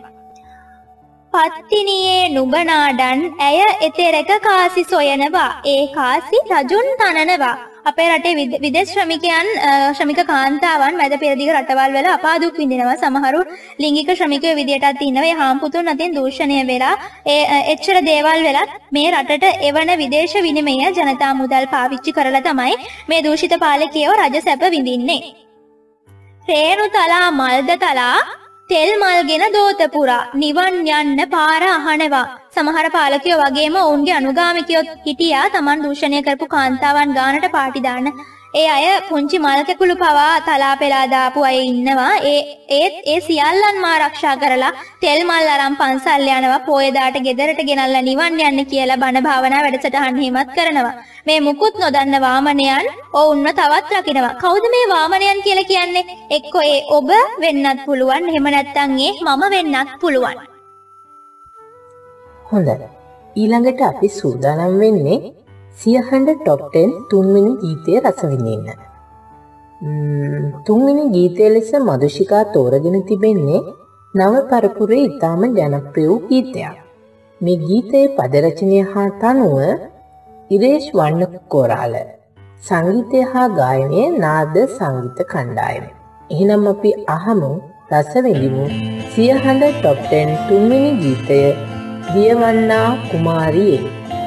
පත්තිනියේ නුඹ නාඩන් ඇය එතෙරක කාසි සොයනවා. ඒ කාසි රජුන් තනනවා. අපේ රටේ විදේශ ශ්‍රමිකයන් ශ්‍රමික කාන්තාවන් මැද පෙරදිග රටවල් වල අපාදුක් විඳිනවා. සමහරු ලිංගික ශ්‍රමිකයෝ විදියටත් ඉන්නවා. ඒ හාම්පුතුන් අතින් දූෂණය වෙලා ඒ එච්චර දේවල් වෙලත් මේ රටට එවන විදේශ විනිමය ජනතා මුදල් පාවිච්චි කරලා තමයි මේ දූෂිත පාලකයෝ රජ සැප විඳින්නේ. රේණු තලා මල්ද තලා තෙල් මල්ගෙන දෝත පුරා නිවන් යන්න පාර අහනවා. සමහර පාලකයෝ වගේම ඔවුන්ගේ අනුගාමිකයෝ හිටියා තමන් දූෂණය කරපු කාන්තාවන් ගානට පාටි දාන්න. ඒ අය පුංචි මල් කැකුළු පවා තලා පෙලා දාපු අය ඉන්නවා. ඒ ඒත් ඒ සියල්ලන්ම ආරක්ෂා කරලා තෙල් මල් අරන් පන්සල් යනවා. පොය දාට ගෙදරට ගෙනල්ලා නිවන් යන්න කියලා බණ භාවනා වැඩසටහන් හිමත් කරනවා. මේ මුකුත් නොදන්න වාමනයන් ඔවුන්ව තවත් රකින්නවා. කවුද මේ වාමනයන් කියලා කියන්නේ? එක්කෝ ඒ ඔබ වෙන්නත් පුළුවන්. එහෙම නැත්නම් ඒ මම වෙන්නත් පුළුවන්. හොඳයි. ඊළඟට අපි සූදානම් වෙන්නේ සියහඬ ටොප් ටෙන් තුන්වෙනි ගීතය රස විඳින්න. තුන්වෙනි ගීතය ලෙස මදුෂිකා තෝරගෙන තිබෙන්නේ නව පරපුරේ ඉතාම ජනප්‍රිය වූ ගීතයක්. මේ ගීතයේ පද රචනය හා තනුව ඉරේෂ් වන්න කොරාල, සංගීතය හා ගායනය නාද සංගීත කණ්ඩායම. එහෙනම් අපි අහමු රස විඳිමු සියහඬ ටොප් ටෙන් තුන්වෙනි ගීතය දියවන්නා කුමාරියේ.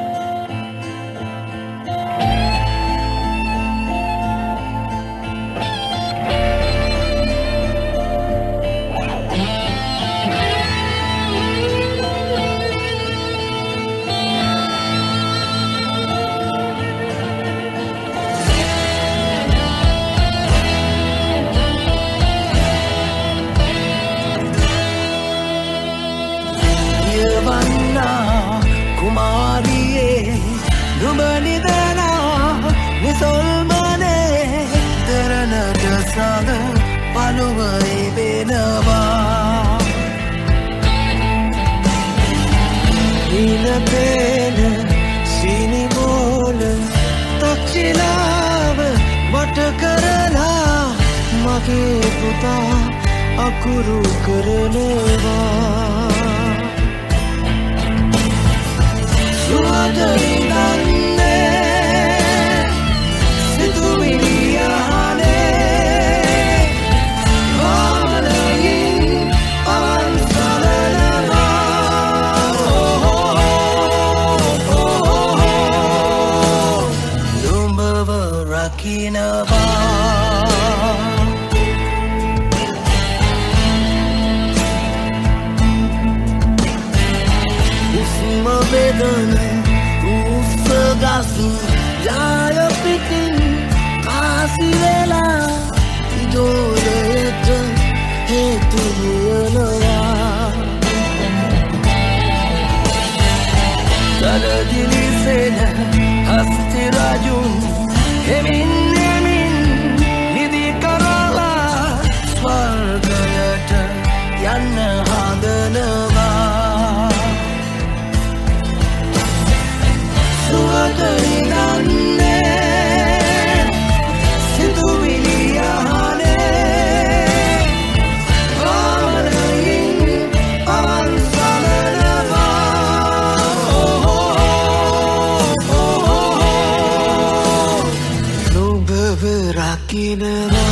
අකුරු කරනවා සුවදයි දන්නේ සිතුවිලි යහනේ වාමනයින් පවන් සලනවා රකිනවා උස්ම වේදන උස්සගසු යාය පිටින් කාසි වෙලා ඉදෝලයට හේතු වෙනවා දරදිලිසෙන හස්ති රජුන් හෙමින් හෙමින් නිදි කරලා ස්වර්ගයට යන්න හදනවා සුවඳ නිදන්නේ සිතුවිලි යහනේ ආරයින් අන්සලනවා නුඹව රකින්නවා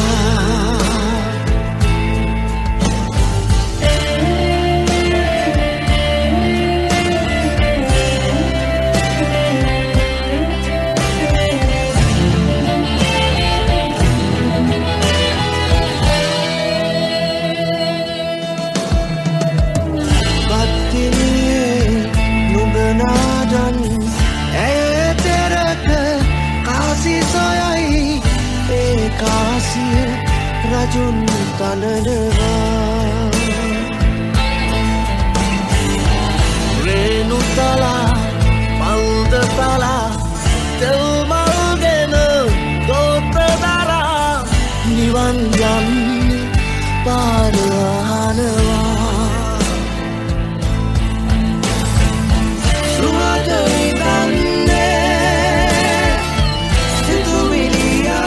රජුන් තනනවා රේනුතලා මල්දතලා තෙල්මල්ගෙන දොත්තදරා නිවන් යන්න පාර අහනවා සුවඳ නිදන්නේ සිතුවිලි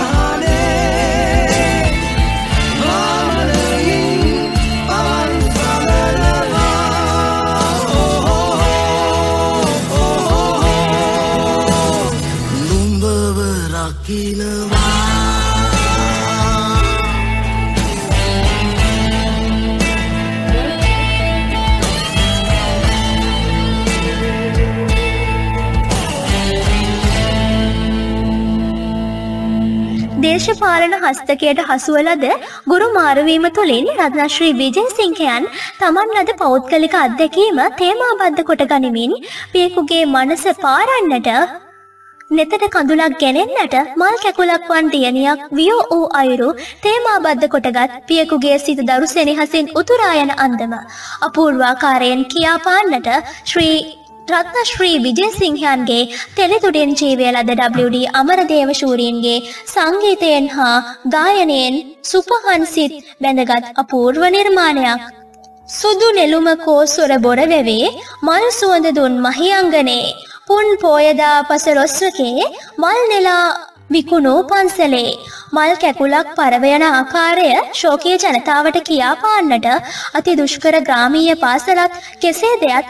දේශපාලන හස්තකයට හසුව ලද ගුරු මාරුවීම තුළින් රත්නශ්‍රී විජේසිංහයන් තමන් ලද පෞද්ගලික අත්දැකීම තේමාබද්ධ කොට ගනිමින් පියෙකුගේ මනස පාරන්නට නෙතට කඳුලක් ගැනෙන්නට මල් කැකුලක් වන් දියණියක් වියෝ වූ අයුරු තේමාබද්ධ කොටගත් පියෙකුගේ සිත දරු සෙනෙහසින් උතුරා යන අන්දම අපූර්වාකාරයෙන් කියා පාන්නට ශ්‍රී රත්නශ්‍රී විජේසිංහයන්ගේ තෙලිතුඩෙන් ජීවය ලද ඩබ්ලිව් ඩී අමරදේව ශූරීන්ගේ සංගීතයෙන් හා ගායනයෙන් සුපහන් සිත් බැඳගත් අපූර්ව නිර්මාණයක්. සුදු නෙළුම කෝසොර බොර වෙවේ මල් සුවඳ දුන් මහියංගනේ පුන් පෝයදා පසළොස්වකේ මල් නෙලා විකුණු පන්සලේ මල් කැකුලක් පරවයන ආකාරය ශෝකීය ජනතාවට කියා පාන්නට අති දුෂ්කර ග්‍රාමීය පාසලක් කෙසේ දෙයක්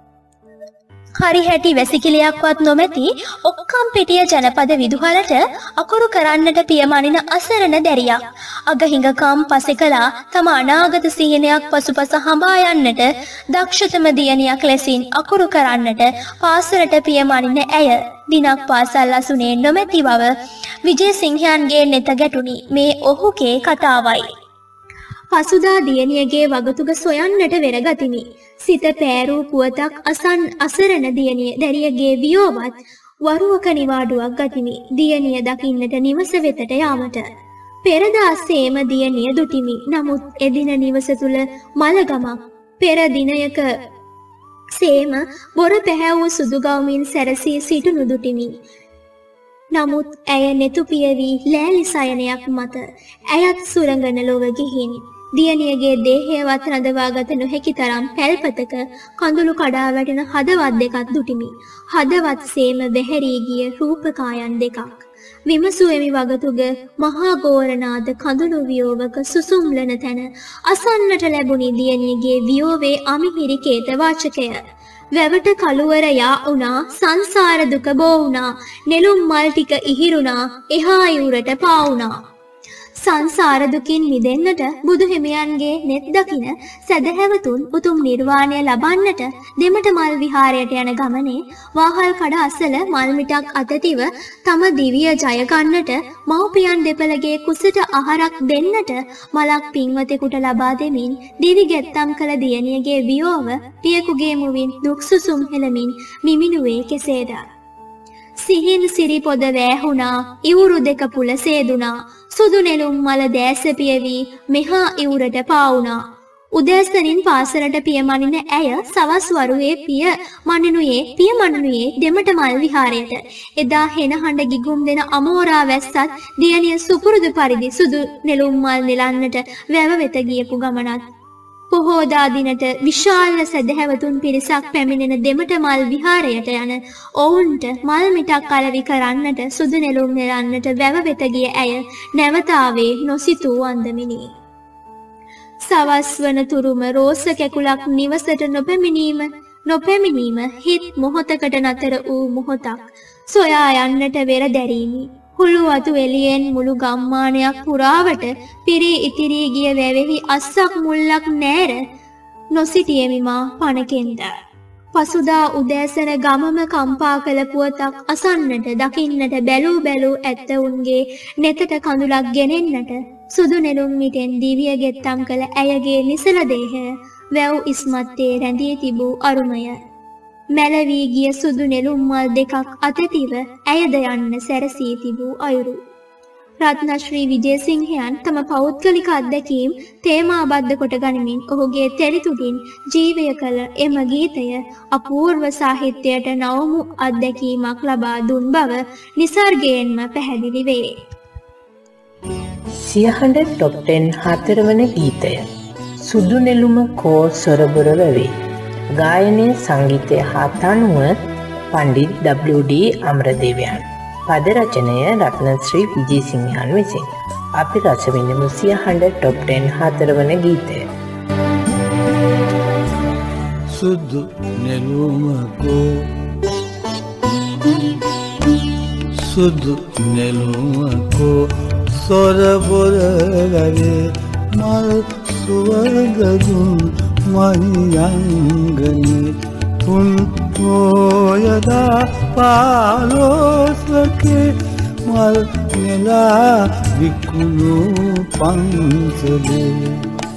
හරි හැටි වැසිකිලියක්වත් නොමැති ඔක්කම් පිටිය ජනපද විදුහලට අකුරු කරන්නට පියමනින අසරණ දැරියක් අගහිඟකම් පසෙකලා තම අනාගත සිහිනයක් පසුපස හඹා යන්නට දක්ෂතම දියණියක් ලෙසින් අකුරු කරන්නට පාසලට පියමනින ඇය දිනක් පාසල් අසුනේ නොමැති බව විජේසිංහයන්ගේ නෙත ගැටුණි මේ ඔහුගේ කතාවයි. පසුදා දියණියගේ වගතුග සොයන්නට වෙරගතිමි. සිත පෑරූ පුවතක් අසන් අසරණ දියණිය දැරියගේ වියෝවත් වරුවක නිවාඩුවක් ගතිමි. දියණිය දකින්නට නිවස වෙතට යාමට. පෙරදාසේම දියණිය දුටිමි. නමුත් එදින නිවස තුල මලගමක් පෙර දිනයක සේම බොර පැහැවූ සුදු ගවමින් සැරසී සිටු නුදුටිමි. නමුත් ඇය නෙතු පියවි ලෑලි සයනයක් මත ඇයත් සුරංගන ලොව ගිහින් දියණියගේ දේහයවත් රඳවාගත නොහැකි තරම් පැල්පතක කඳුළු කඩා වැටෙන හදවත් දෙකක් දුටිමි. හදවත් සේම බැහැරී ගිය රූපකායන් දෙකක්. විමසුවෙමි වගතුග මහා ගෝරනාද කඳුළු වියෝවක සුසුම්ලන තැන අසන්නට ලැබුණි දියණියගේ වියෝවේ අමිහිරි කේත වාචකය. වැවට කළුවර යා වුණා සංසාර දුක බෝ වුණා නෙළුම් මල් ටික ඉහිරුණා එහා යුරට පා වුණා. සංසාර දුකින් මිදෙන්නට බුදු හිමියන්ගේ net දකින සදහැවතුන් උතුම් නිර්වාණය ලබන්නට දෙමට මල් විහාරයට යන ගමනේ වාහල් කඩ අසල මල් මිටක් අතතිව තම දිවිය ජය ගන්නට මව්පියන් දෙපළගේ කුසට ආහාරක් දෙන්නට මලක් පින්වතෙකුට ලබා දෙමින් දිවි ගෙත්තම් කළ දියණියගේ වියෝව පියෙකුගේ මුවින් දුක් සුසුම් හෙළමින් මිමිනුවේ කෙසේද? සිහින් සිරි පොද වැහුණා ඉවුරු දෙක පුල සේදුනා සුදු නෙළුම් මල දැස පියවි මෙහා ඉවුරට පාවුණා. උදෑසනින් පාසලට පියමනින ඇය සවස් වරුවේ පිය මනිනුයේ පිය මනිනුයේ දෙමට මල් විහාරයට. එදා හෙන හඬ ගිගුම් දෙන අමෝරා වැස්සත් දියණිය සුපුරුදු පරිදි සුදු නෙළුම් මල් නෙලන්නට වැව වෙත ගියපු ගමනත් පොහෝදා දිනට විශාල සදහැවතුන් පිරිසක් පැමිණෙන දෙමට මල් විහාරයට යන ඔවුන්ට මල් මිටක් අලවි කරන්නට සුදු නෙළුම් නෙලන්නට වැව වෙත ගිය ඇය නැවත ආවේ නොසිතූ අන්දමිනි. සවස් වන තුරුම රෝස කැකුලක් නිවසට නොපැමිණීම නොපැමිණීම හිත් මොහොතකට නතර වූ මොහොතක් සොයා යන්නට වෙර දැරීමි. හුළු අතු එළියෙන් මුළු ගම්මානයක් පුරාවට පිරී ඉතිරී ගිය වැවෙහි අස්සක් මුල්ලක් නෑර නොසිටියෙමි මා පණකෙන්ද. පසුදා උදෑසන ගමම කම්පා කළ පුවතක් අසන්නට දකින්නට බැලූ බැලූ ඇත්තවුන්ගේ නෙතට කඳුලක් ගෙනෙන්නට සුදු නෙළුම් මිටෙන් දිවිය ගෙත්තම් කළ ඇයගේ නිසල දේහය වැව් ඉස්මත්තේ රැඳී තිබූ අරුමය. මැලවී ගිය සුදු නෙළුම් මල් දෙකක් අතතිව ඇයද යන්න සැරසී තිබූ අයුරු. රත්නශ්‍රී විජේසිංහයන් තම පෞද්ගලික අත්දැකීම් තේමාබද්ධ කොට ගනිමින් ඔහුගේ තෙලිතුඩින් ජීවය කළ එම ගීතය අපූර්ව සාහිත්‍යයට නවමු අත්දැකීමක් ලබා දුන් බව නිසර්ගයෙන්ම පැහැදිලි වේ. සියහඬ ටොප් ටෙන් හතරවන ගීතය සුදු නෙළුම කෝ සොරබොර වැවේ. ගායනය සංගීතය හා තනුව පණ්ඩිත් ඩබ්ලිව්.ඩී. අමරදේවයන්. පද රචනය රත්නශ්‍රී විජේසිංහයන් විසින්. අපි රස විඳමු සියහඬ ටොප් ටෙන් හතරවන ගීතය. සුදු නෙළුම කෝ සුදු නෙළුම කෝ සොරබොර වැවේ මල් සුවඳ දුන් මහියංගනේ තුන් පොයදා පාලොස්වකේ මල් නෙලා විකුණු පන්සලේ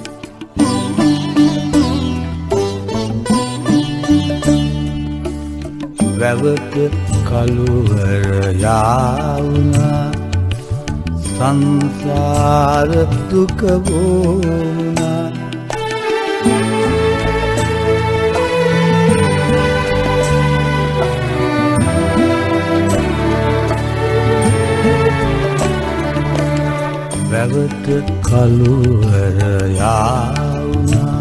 වැවට කළුවර යාවුනා සංසාර දුක වුණා වැවට කළුවර යාවුනා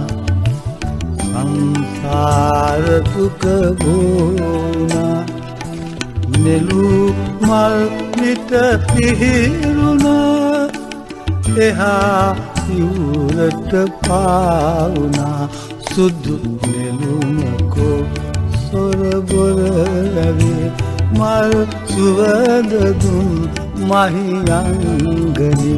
සංසාර දුක වුණා නෙළු මල් නිත පිහිරුණා එහා ඉවුරට පාවුණා සුදු නෙළුම කෝ සොරබොර වැවේ මල් සුවඳ දුන් මහියංගනේ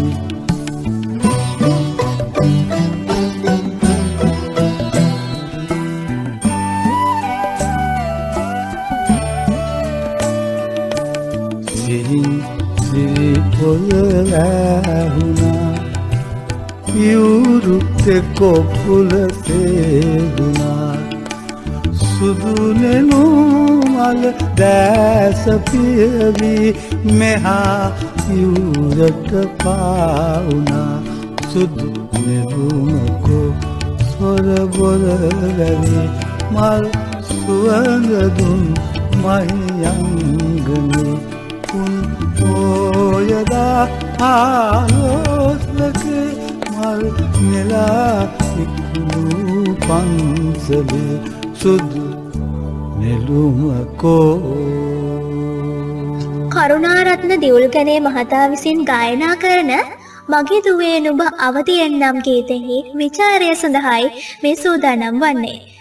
වැහුණා ඉවුරු දෙකොපුල සේදුනා සුදු නෙළුම් මල දැස පියවි මෙහා ඉවුරට පාවුණා සුදු නෙළුම කෝ සොරබොර වැවේ මල් සුවඳ දුන් මහියංගනේ පොයදා පාලොස්වකේ මල් නෙලා විකුණු පන්සලේ සුදු නෙළුම කෝ. කරුණාරත්න දිවුල්ගනේ මහතා විසින් ගායනා කරන මගේ දුවේ නුඹ අවතියෙන්නම් ගීතෙහි විචාරය සඳහායි මේ සූදානම් වන්නේ.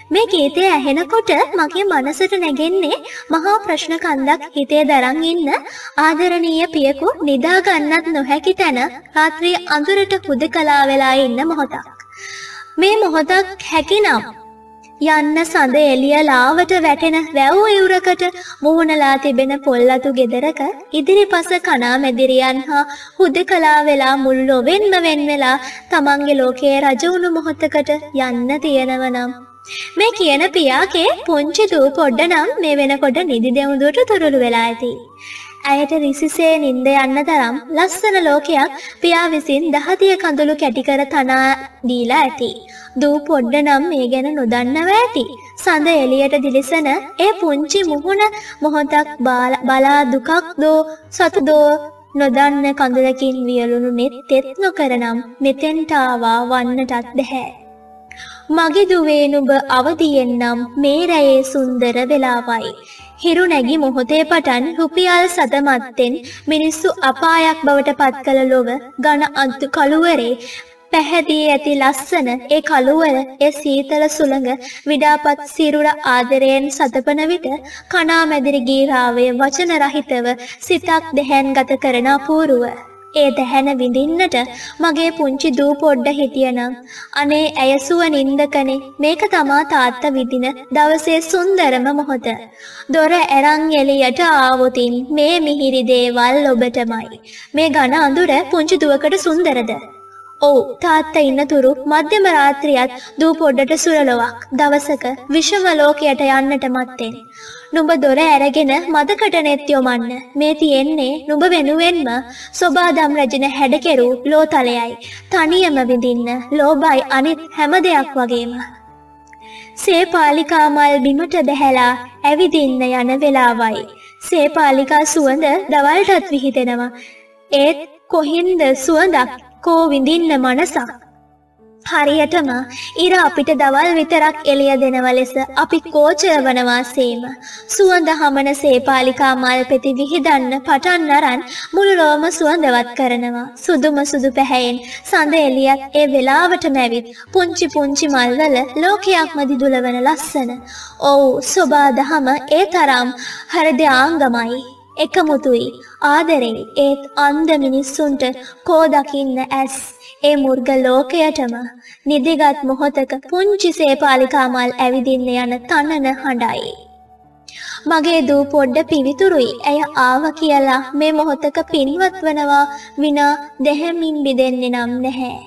මේ ගීතය ඇහෙනකොට මගේ මනසට නැගෙන්නේ මහා ප්‍රශ්න කන්දක් හිතේ දරන් ඉන්න ආදරණීය පියෙකු නිදා ගන්නත් නොහැකි තැන රාත්‍රියේ අඳුරට හුදකලා වෙලා ඉන්න මොහොතක්. මේ මොහොතක් හැකිනම් යන්න සඳ එළිය ලාවට වැටෙන වැව් ඉවුරකට මුහුණලා තිබෙන පොල්ලතු ගෙදරක ඉදිරිපස කණා මැදිරියන් හා හුදකලා වෙලා මුළු ලොවෙන්ම වෙන් වෙලා තමන්ගේ ලෝකයේ රජ වුණු මොහොතකට යන්න තියෙනව නම් මේ කියන පියාගේ පුංචි දූ පොඩ්ඩ නම් මේ වෙනකොට නිදි දෙවුඳුට තුරුළු වෙලා ඇති. ඇයට රිසිසේ නින්ද යන්න තරම් ලස්සන ලෝකයක් පියා විසින් දහදිය කඳුළු කැටි කර තනා දීලා ඇති. දූ පොඩ්ඩ නම් මේ ගැන නොදන්නව ඇති. සඳ එළියට දිලිසෙන ඒ පුංචි මුහුණ මොහොතක් බලා දුකක් දෝ සතු දෝ නොදන්න කඳුලකින් වියලුණු නෙත් තෙත් නොකරනම් මෙතෙන්ට ආවා වන්නටත් බැහැ. මගේ දුවේ නුඹ අවදියෙන් නම් මේ රැයේ සුන්දර වෙලාවයි. හිරු නැගි මොහොතේ පටන් රුපියල් සතමත්තෙන් මිනිස්සු අපායක් බවට පත් කළ ලොව ඝන අන්තු කළුවරේ පැහැදී ඇති ලස්සන ඒ කළුවර ඒ සීතල සුළඟ විඩාපත් සිරුර ආදරයෙන් සතපන විට කණා මැදිරි ගීරාවේ වචන රහිතව සිතක් දැහැන් ගත කරන අපූරුව ඒ දැහැන විඳින්නට මගේ පුංචි දූ පොඩ්ඩ හිටියනම් අනේ ඇය සුව නින්දකනේ මේක තමා තාත්තා විදින දවසේ සුන්දරම මොහොත. දොර ඇරන් එළියට ආවොතින් මේ මිහිරි දේවල් ඔබටමයි. මේ ඝන අඳුර පුංචි දුවකට සුන්දරද? ඔව් තාත්තා ඉන්න තුරු මධ්‍යම රාත්‍රියත් දූ පොඩ්ඩට සුරලොවක් දවසක විෂම ලෝකයට යන්නට මත්තෙන් නුඹ දොර ඇරගෙන මදකට නෙත් යොමන්න මේ තියෙන්නේ නුඹ වෙනුවෙන්ම සොබාදම් රජන හැඩකෙරු ලෝතලයයි තනියම විඳින්න ලෝබයි අනිත් හැම දෙයක් වගේම සේපාලිකා මල් බිමට බැහැලා ඇවිදින්න යන වෙලාවයි සේපාලිකා සුවඳ දවල්ටත් විහිදෙනවා ඒත් කොහින්ද සුවඳක් කෝ විඳින්න මනසක් හරියටම ඉර අපිට දවල් විතරක් එළිය දෙනව ලෙස අපි කෝචවනවා සේම සුවඳ හමන සේපාලිකා මල් පෙති විහිදන්න පටන් අරන් මුළු ලොවම සුවඳවත් කරනවා සුදුම සුදු පැහැයෙන් සඳ එළියත් ඒ වෙලාවටම ඇවිත් පුංචි පුංචි මල්වල ලෝකයක්ම දිදුලවන ලස්සන ඔව් සෝබා දහම ඒ තරම් හෘදයාංගමයි එකමුතුයි ආදරේ ඒත් අන්ධ මිනිස්සුන්ට කෝ දකින්න ඇස් ඒ මුර්ග ලෝකයටම නිදිගත් මොහොතක පුංචි සේපාලිකා මල් ඇවිදින්න යන තනන හඬයි මගේ දූ පොඩ්ඩ පිවිතුරුයි ඇය ආව කියලා මේ මොහොතක පින්වත් වනවා විනා දෙහැමින් බිදෙන්නේ නම් නැහැ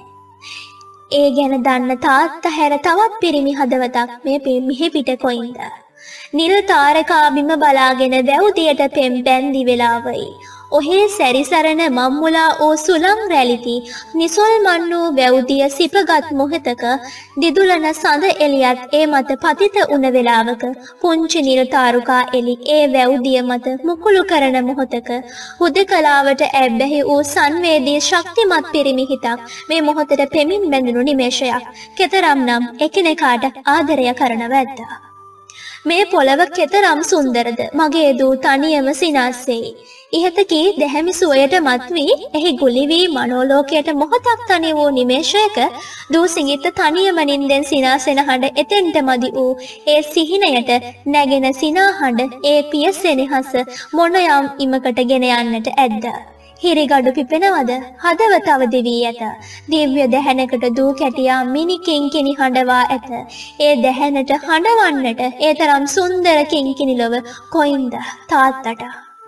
ඒ ගැන දන්න තාත්තා හැර තවත් පිරිමි හදවතක් මේ මිහි පිට කොයින්ද නිල් තාරකා බිම බලාගෙන දැවුදියට පෙම් පැන්දි වෙලාවයි. ඔහේ සැරිසරන මම්මුලා ඕ සුළං රැලිති නිසොල්මන් වූ වැවුදිය සිපගත් මොහොතක දිදුලන සඳ එළියත් ඒ මත පතිත උන වෙලාවක පුංචි නිල් තාරුකා එළි ඒ වැවුදිය මත මුකුළු කරන මොහොතක හුදකලාවට ඇබ්බැහි වූ සංවේදී ශක්තිමත් පිරිමි හිතක් මේ මොහොතට පෙමින් බැඳුණු නිමේෂයක් කෙතරම් නම් එකිනෙකාට ආදරය කරනව ඇත්ත. මේ පොළව කෙතරම් සුන්දරද මගේ දූ තනියම සිනාස්සෙයි. ඉහත කී දැහැමි සුවයට මත් වී එහි ගුලි වී මනෝලෝකයට මොහොතක් තනි වූ නිමේෂයක දූ සිඟිත්ත තනියම නින්දෙන් සිනාසෙන හඬ එතෙන්ට මදි වූ ඒ සිහිනයට නැගෙන සිනා හඬ ඒ පිය සෙනෙහස මොන යම් ඉමකට ගෙන යන්නට ඇද්ද. හිරිගඩු පිපෙනවද හදවත අවදි වී ඇත දිව්‍ය දැහැනකට දූ කැටියා මිනි කිංකිණි හඬවා ඇත ඒ දැහැනට හඬවන්නට ඒ තරම් සුන්දර කිංකිණි ලොව කොයින්ද තාත්තට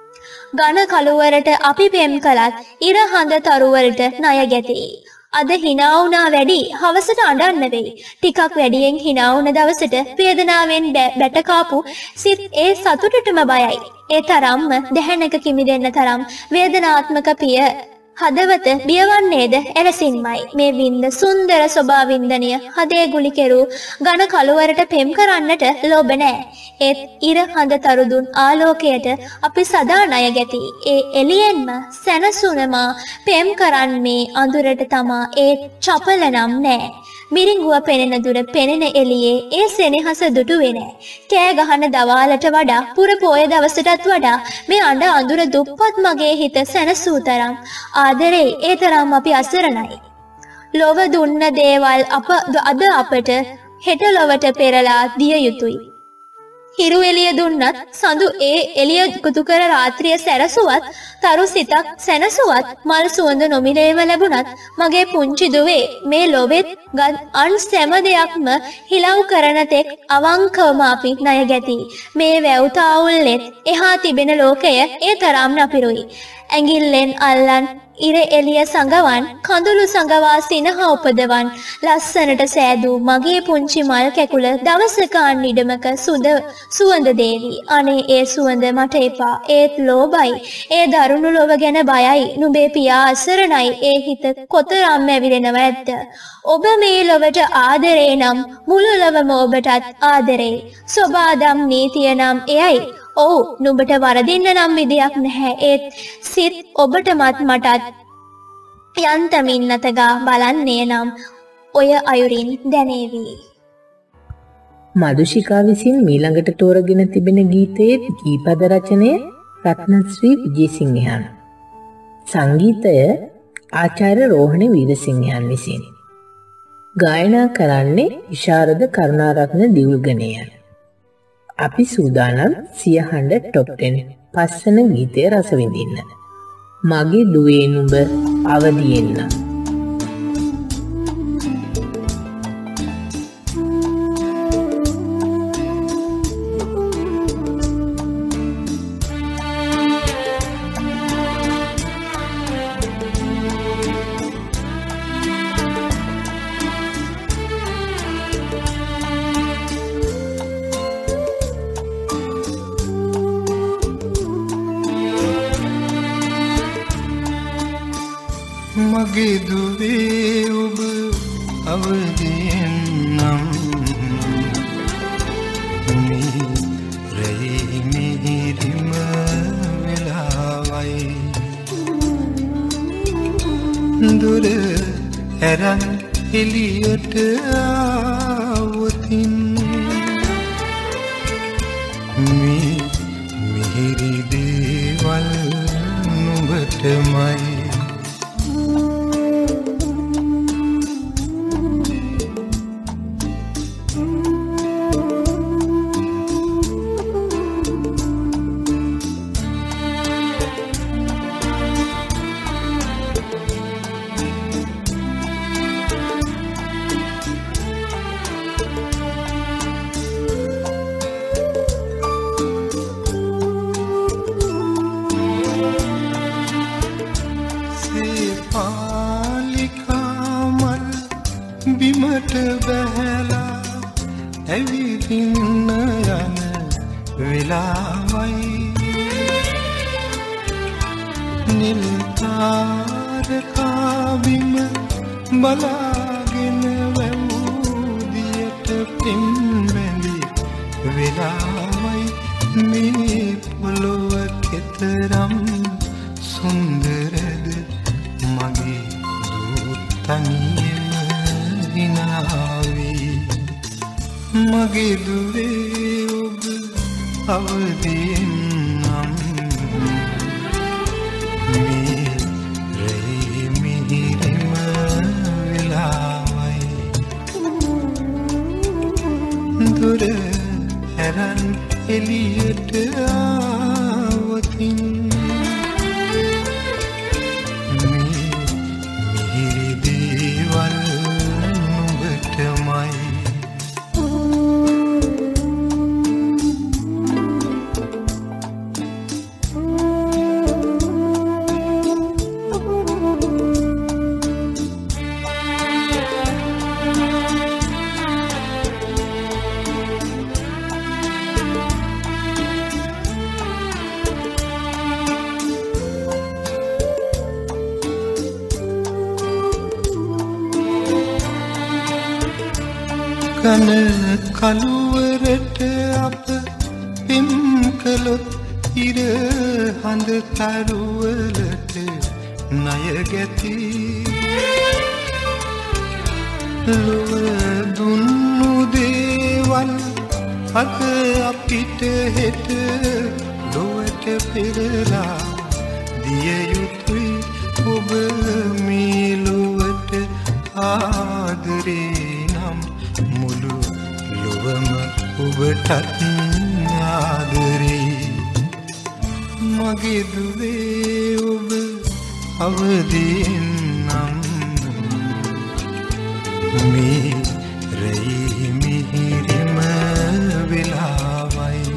ඝන කළුවරට අපි පෙම් කළත් ඉර හඳ තරුවලට ණය ගැතේ අද hina වුණා වැඩි හවසට අඬන්න වෙයි ටිකක් වැඩියෙන් hina වුණ දවසට වේදනාවෙන් බැට කාපු සිත් ඒ සතුටටම බයයි ඒ තරම්ම දැහැනක කිමිදෙන්න තරම් වේදනාත්මක පිය හදවත බියවන්නේද එලෙසින්මයි මේ වින්ද සුන්දර සෝභා වින්දනය හදේ ගුලි කෙරු ඝන කළුවරට පෙම් කරන්නට ලෝභ නැහැ ඒත් ඉර හඳ තරුදුන් ආලෝකයට අපි සදා ණය ගැති ඒ එළියෙන්ම සැනසුනම පෙම් කරන්නේ අඳුරට තමා ඒ චපල නම් නෑ මිරිඟුව පෙනෙන දුර පෙනෙන එළියේ ඒ සෙනෙහස දුටුවේ නෑ කෑ ගහන දවාලට වඩා පුර පොය දවසටත් වඩා මේ අඬ අඳුර දුප්පත් මගේ හිත සැනසූ තරම් ආදරේ ඒ තරම් අපි අසරණයි ලොව දුන්න දේවල් අප අද අපට හෙට ලොවට පෙරලා දිය යුතුයි. හිරු එළිය දුන්නත් සඳු ඒ එළිය කුතු කර රාත්‍රිය සැරසුවත් තරු සිතක් සැනසුවත් මල් සුවඳ නොමිලේම ලැබුණත් මගේ පුංචි දුවේ මේ ලොවෙත් ගත් අන් සෑම දෙයක්ම හිලව් කරන තෙක් අවංකවම අපි ණය ගැති. මේ වැව්තාවුල්ලෙත් එහා තිබෙන ලෝකය ඒ තරම් නපිරුයි. ඇඟිල්ලෙන් අල්ලන් ඉර එළිය සඟවන් කඳුළු සඟවා සිනහ උපදවන් ලස්සනට සෑදූ මගේ පුංචි මල් කැකුල දවසක අන් ඉඩමක සුද සුවඳ දේවි. අනේ ඒ සුවඳ මට එපා. ඒත් ලෝභයි. ඒ දරුණු ලොව ගැන බයයි. නුඹේ පියා අසරණයි. ඒ හිත කොතරම් ඇවිලෙනව ඇද්ද. ඔබ මේ ලොවට ආදරේ නම් මුළු ලොවම ඔබටත් ආදරේ. සොබාදම් නීතිය නම් එයයි. ඔව් නුඹට වරදින්න නම් විදියක් නැහැ. ඒත් සිත් ඔබටමත් මටත් යන්තමින් නැතගා බලන්නේ නම් ඔය අයුරින් දැනේවි. මදුෂිකා විසින් මීළඟට තෝරගෙන තිබෙන ගීතයේ ගීපද රචනය රත්නශ්‍රී විජේසිංහයන්. සංගීතය ආචාර්ය රෝහණ වීරසිංහයන් විසින්. ගායනා කරන්නේ විශාරද කරුණාරත්න දිවුල්ගණය. අපි සූදානම් සිය හඬ ටොප් ටෙන් පස්වන ගීතය රස විඳින්න. මගේ දුවේ නුඹ අවදියෙන්න. මගේ දුවේ ඔබ අවදියෙන්නම් මේ රැයි මිහිරිම වෙලාවයි දුර ඇරන් එළියට ආවතින් මේ මිහිරි දේවල් නුඹටමයි බිමට බැහැලා ඇවිදින්න යන වෙලාවයි නිල් තාරකා බිම බලාගෙන වැවුදියට පින් බැඳි වෙලාවයි මේ පොළොව කෙතරම් සුන්දරද මගේ දූතනිය මගේ දුවේ ඔබ අවදියෙන්නම් මේ රැයි මිහිරිම වෙලාවයි දුර ඇරන් එළියට ආවතින් මේ මිහිරි දේවල් නුඹටමයි කන කළුවරට අප පිම් කළොත් ඉර හඳ තරුවලට ණය ගැති ලොව දුන්නු දේවල් අද අපිට හෙට ලොවට පෙරලා දිය යුතුයි ඔබ මේ ලොවට ආදරේ නම් මුළු ඔබටත් ආදරේ මගේ දුවේ ඔබ අවදියෙන් නම් මේ රැයි මිහිරිම වෙලාවයි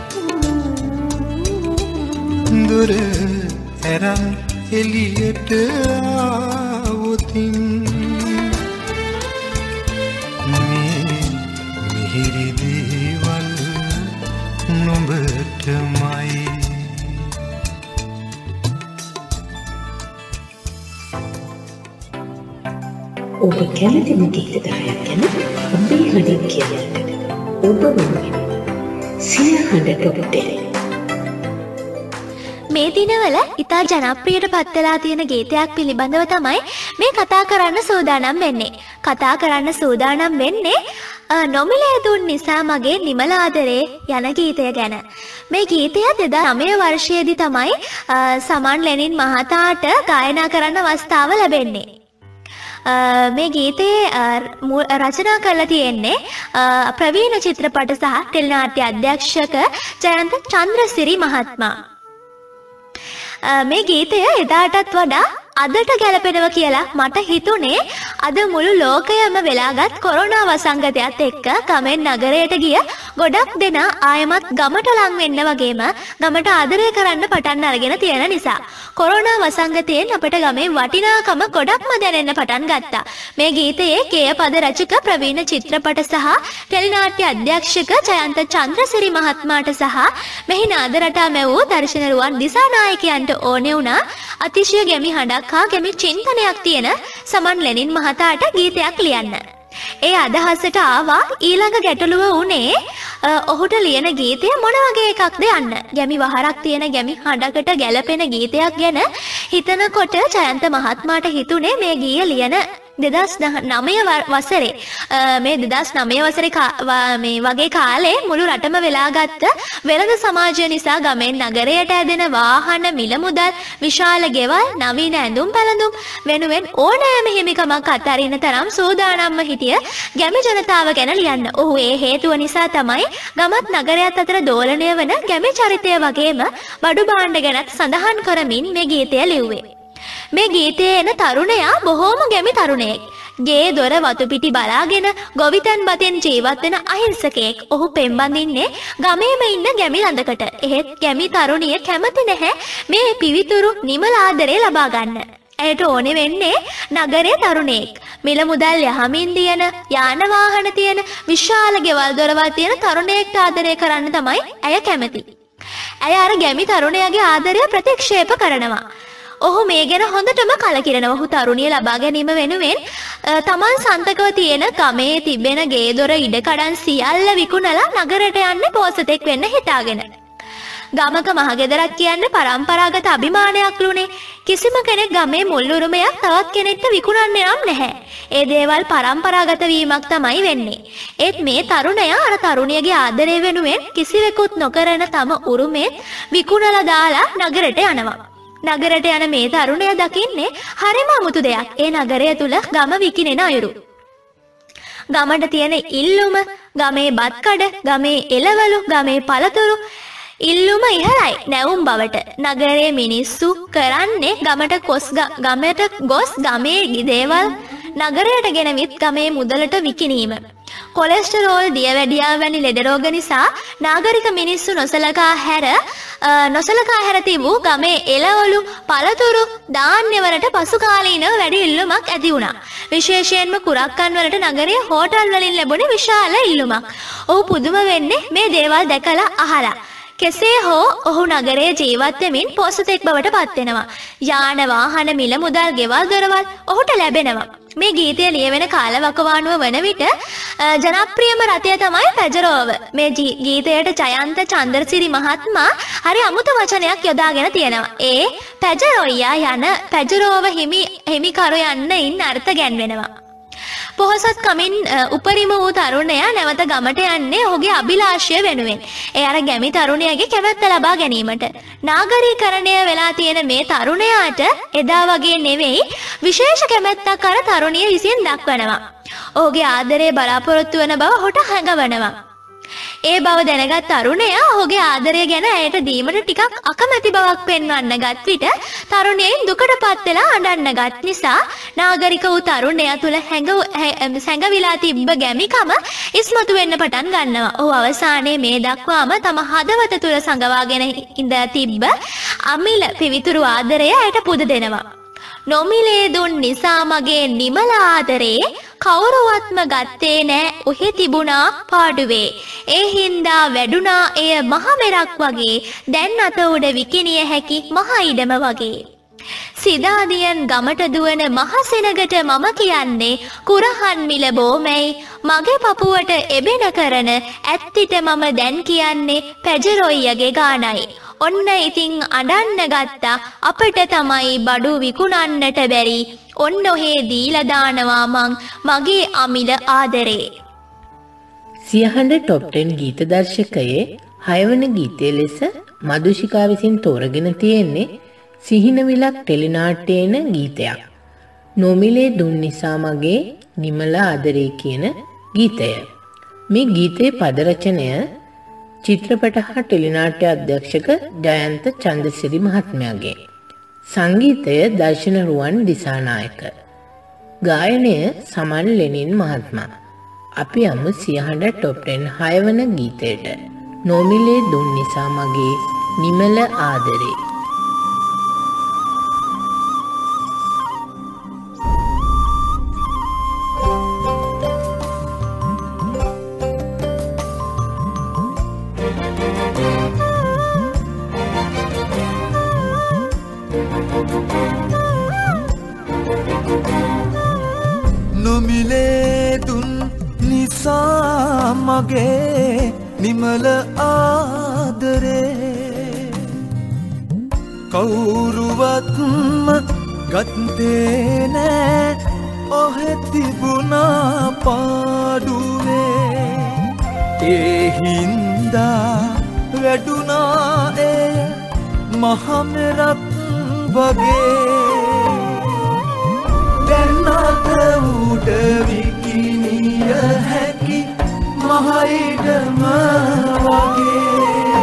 දුර ඇරන් එළියට ආවොතින් මේ මිහිරි දේවල් නුඹටමයි ඔබ කැමතිම ගීත දහයක් ගැන ඔබේ හඬින් කියන්නට ඔබ වෙනුවෙන් සිය හඬ ඔබට මේ දිනවල ඉතා ජනප්‍රියට පත් වෙලා තියෙන ගීතයක් පිළිබඳව තමයි මේ කතා කරන්න සූදානම් වෙන්නේ. කතා කරන්න සූදානම් වෙන්නේ නොමිලේ දුන් නිසා මගේ නිමල ආදරේ යන ගීතය ගැන. මේ ගීතය දෙදා නවය වර්ෂයේදී තමයි සමන් ලෙනින් මහතාට ගායනා කරන්න අවස්ථාව ලැබෙන්නේ. මේ ගීතයේ රචනා කරලා තියෙන්නේ ප්‍රවීණ චිත්‍රපට සහ ටෙලිනාට්‍ය අධ්‍යක්ෂක ජයන්ත චන්ද්‍රසිරි මහත්මයා. මේ ගීතය එදාටත් වඩා අදට ගැලපෙනවා කියලා මට හිතුනේ අද මුළු ලෝකයම වෙලාගත් කොරෝනා වසංගතයත් එක්ක ගමෙන් නගරයට ගිය ගොඩක් දෙනා ආයමත් ගමට ලං වෙන්න වගේම ගමට ආදරය කරන්න පටන් අරගෙන තියෙන නිසා කොරෝනා වසංගතයෙන් අපිට ගමේ වටිනාකම ගොඩක්ම දැනෙන්න පටන් ගත්තා. මේ ගීතයේ ගේය පද රචක ප්‍රවීණ චිත්‍රපට සහ ටෙලිනාට්‍ය අධ්‍යක්ෂක ජයන්ත චන්ද්‍රසිරි මහත්මයාට සහ මෙහි නාද රටා මැවූ දර්ශන රුවන් දිසානායකයන්ට ඕනේ වුණා අතිශය ගැමි හඬක් හා ගැමි චින්තනයක් තියෙන සමන් ලෙනින් මහතාට ගීතයක් ලියන්න. ඒ අදහසට ආවා ඊළඟ ගැටලුව උනේ ඔහුට ලියන ගීතය මොන වගේ එකක්ද යන්න. ගැමි වහරක් තියෙන ගැමි හඬකට ගැලපෙන ගීතයක් ගැන හිතනකොට ජයන්ත මහත්මයාට හිතුනේ මේ ගීය ලියන දෙදස් නවය වසරේ මේ දෙදස් නවය වසරේ මේ වගේ කාලේ මුළු රටම වෙලාගත්ත වෙළඳ සමාජය නිසා ගමෙන් නගරයට ඇදෙන වාහන මිල මුදල් විශාල ගෙවල් නවීන ඇඳුම් පැළඳුම් වෙනුවෙන් ඕනෑම හිමිකමක් අත්හරින තරම් සූදානම්ව හිටිය ගැමි ජනතාව ගැන ලියන්න. ඔහු ඒ හේතුව නිසා තමයි ගමත් නගරයත් අතර දෝලණය වන ගැමි චරිතය වගේම බඩු භාණ්ඩ ගැනත් සඳහන් කරමින් මේ ගීතය ලිව්වේ. මේ ගීතයේ එන තරුණයා බොහෝම ගැමි තරුණයෙක්. ගේ දොර වතු පිටි බලාගෙන ගොවිතැන් බතෙන් ජීවත් වෙන අහිංසකයෙක්. ඔහු පෙම්බඳින්නේ ගමේම ඉන්න ගැමි ළඳකට. එහෙත් ගැමි තරුණිය කැමති නැහැ මේ පිවිතුරු නිමල ආදරේ ලබා ගන්න. ඇයට ඕනේ වෙන්නේ නගරේ තරුණයෙක්. මිල මුදල් යහමින් දියන, යාන වාහන තියෙන, විශාල ගෙවල් දොරවල් තියෙන තරුණයෙක්ට ආදරය කරන්න තමයි ඇය කැමති. ඇය අර ගැමි තරුණයාගේ ආදරය ප්‍රතික්ෂේප කරනවා. ඔහු මේ ගැන හොඳටම කලකිරෙනවා. ඔහු තරුණිය ලබා ගැනීම වෙනුවෙන් තමන් සන්තකව තියෙන ගමේ තිබෙන ගේ දොර ඉඩකඩම් සියල්ල විකුණලා නගරයට යන්න පෝසතෙක් වෙන්න හිතාගෙන. ගමක මහගෙදරක් කියන්නේ පරම්පරාගත අභිමානයක් ලුනේ. කිසිම කෙනෙක් ගමේ මුල් උරුමයක් තවත් කෙනෙක්ට විකුණන්නේ නම් නැහැ. ඒ දේවල් පරම්පරාගත වීමක් තමයි වෙන්නේ. ඒත් මේ තරුණයා අර තරුණියගේ ආදරය වෙනුවෙන් කිසිවෙකුත් නොකරන තම උරුමෙත් විකුණලා දාලා නගරයට යනවා. නගරයට යන මේ තරුණයා දකින්නේ හරිම අමුතු දෙයක්. ඒ නගරය තුල ගම විකිනෙන අයුරු. ගමට තියෙන ඉල්ලුම, ගමේ බත් කඩ, ගමේ එළවලු, ගමේ පළතුරු ඉල්ලුම ඉහළයි නැවුම් බවට. නගරයේ මිනිස්සු කරන්නේ ගමට කොස් ගමට ගොස් ගමේ දේවල් නගරයට ගෙනවිත් ගමේ මුදලට විකිණීම. කොලෙස්ටරෝල්, දියවැඩියාව වැනි ලෙඩ රෝග නිසා නාගරික මිනිස්සු නොසලකා හැර නොසලකා හැර තිබූ ගමේ එළවලු, පළතුරු, ධාන්‍ය වලට පසුකාලීනව වැඩි ඉල්ලුමක් ඇති වුණා. විශේෂයෙන්ම කුරක්කන් වලට නගරයේ හෝටල් වලින් ලැබුණේ විශාල ඉල්ලුමක්. ඔහු පුදුම වෙන්නේ මේ දේවල් දැකලා අහලා. කෙසේ හෝ ඔහු නගරයේ ජීවත් වෙමින් පොසතෙක් බවට පත් වෙනවා. යාන වාහන මිල මුදල් ගෙවල් දොරවල් ඔහුට ලැබෙනවා. මේ ගීතය ලියවෙන කාලවකවානුව වන විට ජනප්‍රියම රතය තමයි පැජරෝව. මේ ගීතයට ජයන්ත චන්ද්‍රසිරි මහත්මයා හරි අමුතු වචනයක් යොදාගෙන තියෙනවා. ඒ පැජරොයියා යන පැජරෝව හිමි හිමිකරු යන්න ඉන්න අර්ථ ගැන්වෙනවා. පොහොසත් කමින් උපරිම වූ තරුණයා නැවත ගමට යන්නේ ඔහුගේ අභිලාෂය වෙනුවෙන්. ඒ අර ගැමි තරුණයාගේ කැමැත්ත ලබා ගැනීමට. නාගරීකරණය වෙලා තියෙන මේ තරුණයාට එදා වගේ නෙවෙයි විශේෂ කැමැත්තක් අර තරුණිය විසින් දක්වනවා. ඔහුගේ ආදරේ බලාපොරොත්තු වන බව ඔහුට හැඟවනවා. ඒ බව දැනගත් තරුණයා ඔහුගේ ආදරය ගැන ඇයට දීමට ටිකක් අකමැති බවක් පෙන්වන්න ගත් විට තරුණියෙන් දුකටපත් වෙලා අඬන්න ගත් නිසා නාගරික වූ තරුණයා තුල හැඟවිලා තිබ්බ ගැමිකම ඉස්මතු වෙන්න පටන් ගන්නවා. ඔහු අවසානයේ මේ දක්වාම තම හදවත තුල සංගවාගෙන ඉඳ තිබ්බ අමිල පිවිතුරු ආදරය ඇයට පුද දෙනවා. නොමිලේ දුන් නිසා මගේ නිමල ආදරේ කවුරුවත්ම ගත්තේ නෑ ඔහෙ තිබුණා පාඩුවේ. ඒ හින්දා වැඩුණා එය මහ මෙරක් වගේ දැන් අත උඩ විකිනිය හැකි මහ ඉඩම වගේ. සිදාදියන් ගමට දුවන මහසෙනගට මම කියන්නේ කුරහන් මිල බෝමැයි මගේ පපුවට එබෙන කරන ඇත්තිට මම දැන් කියන්නේ පැජරොයියගේ ගානයි. ඔන්න ඉතින් අඬන්න ගත්තා අපට තමයි බඩු විකුණන්නට බැරි ඔන්න ඔහේ දීලා දානවා මං මගේ අමිල ආදරේ. සියහඬ টොප් ටෙන් ගීත දර්ශකයේ හයවන ගීතය ලෙස මදුෂිකා විසින් තෝරගෙන තියෙන්නේ සිහිනවිලක් ටෙලිනාට්‍යයේන ගීතයක්. නොමිලේ දුන් නිසා මගේ නිමල ආදරේ කියන ගීතය. මේ ගීතයේ පද රචනය චිත්‍රපට හා ටෙලිනාට්‍ය අධ්‍යක්ෂක ජයන්ත චන්ද්‍රසිරි මහත්මයාගේ. සංගීතය දර්ශන රුවන් දිසානායක. ගායනය සමන් ලෙනින් මහත්මයා. අපි යමු සියහඬ টොප් ටෙන් හයවන ගීතයට. නොමිලේ දුන් නිසා මගේ නිමල ආදරේ. නොමිලේ දුන් නිසා මගේ නිමල ආදරේ කවුරුවත්ම ගත්තේ නෑ ඔහෙ තිබුණා පාඩුවේ. ඒ හින්දා වැඩුණා එය මහමෙරක් වගේ දැන්නත උඩ විකිනිය හැකි මහයිඩම වගේ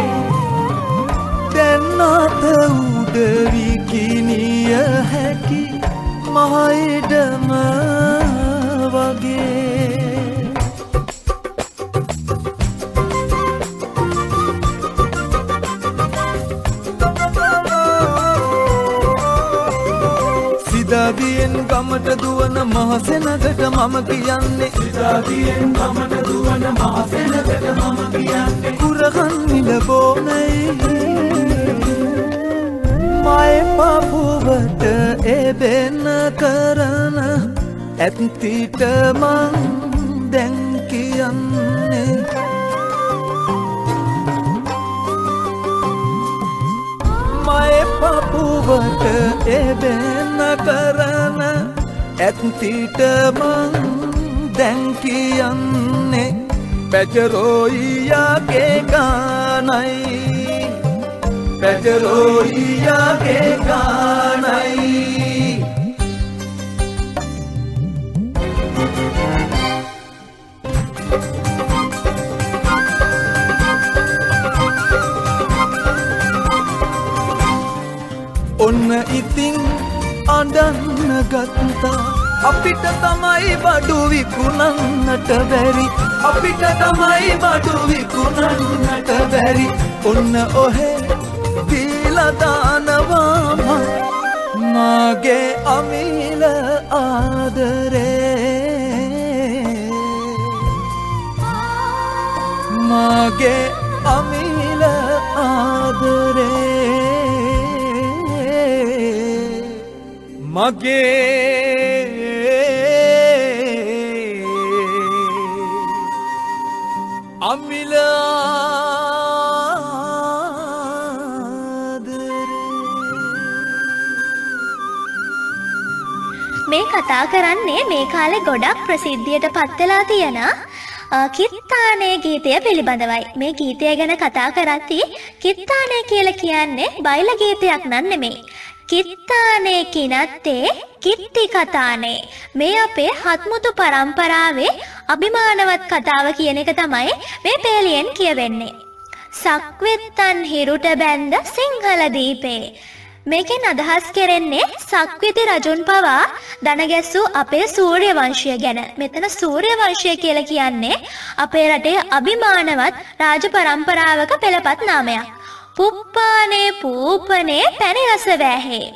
දැන්නත උඩ විකිනිය හැකි මහයිඩම වගේ. සිදාදියෙන් ගමට දුවන මහසෙනගට මම කියන්නේ සිදාදියෙන් ගමට දුවන මහසෙනගට මම කියන්නේ කුරහන් මිල බෝමැයි මයි පපුවට එබෙන කරන ඇත්තිට මං දැන් කියන්නේ මයි පපුවට එබෙන කරන ඇත්තිට මං දැන් කියන්නේ පැජරෝයියාගේ ගානයි පැජරෝයියාගේ ගානයි. ඔන්න ඉතින් අඬන්න ගත්තා අපිට තමයි බඩු විකුණන්නට බැරි අපිට තමයි බඩු විකුණන්නට බැරි ඔන්න ඔහෙ දීලා දානවා මගේ අමිල ආදරේ මගේ අමිල ආදරේ මගේ අමිල මේ කතා කරන්නේ මේ කාලේ ගොඩක් ප්‍රසිද්ධියට පත් වෙලා තියෙන කිත්තානේ ගීතය පිළිබඳවයි. මේ ගීතය ගැන කතා කරද්දී කිත්තානේ කියලා කියන්නේ බයිලා ගීතයක් නන් නෙමෙයි. කිත්තානේ කිනත්තේ කිත්ති කතානේ. මේ අපේ හත්මුතු පරම්පරාවේ අභිමානවත් කතාව කියන එක තමයි මේ පේලියෙන් කියවෙන්නේ. සක්විත්තන් හිරුට බැඳ සිංහල දීපේ. මේකෙන් අදහස් කෙරෙන්නේ සක්විති රජුන් පවා දනගැස්සූ අපේ සූර්ය වංශය ගැන. මෙතන සූර්ය වංශය කියලා කියන්නේ අපේ රටේ අභිමානවත් රාජ පරම්පරාවක පෙළපත් නාමයක්. පුප්පානේ පූපනේ පැණි රස වැහේ.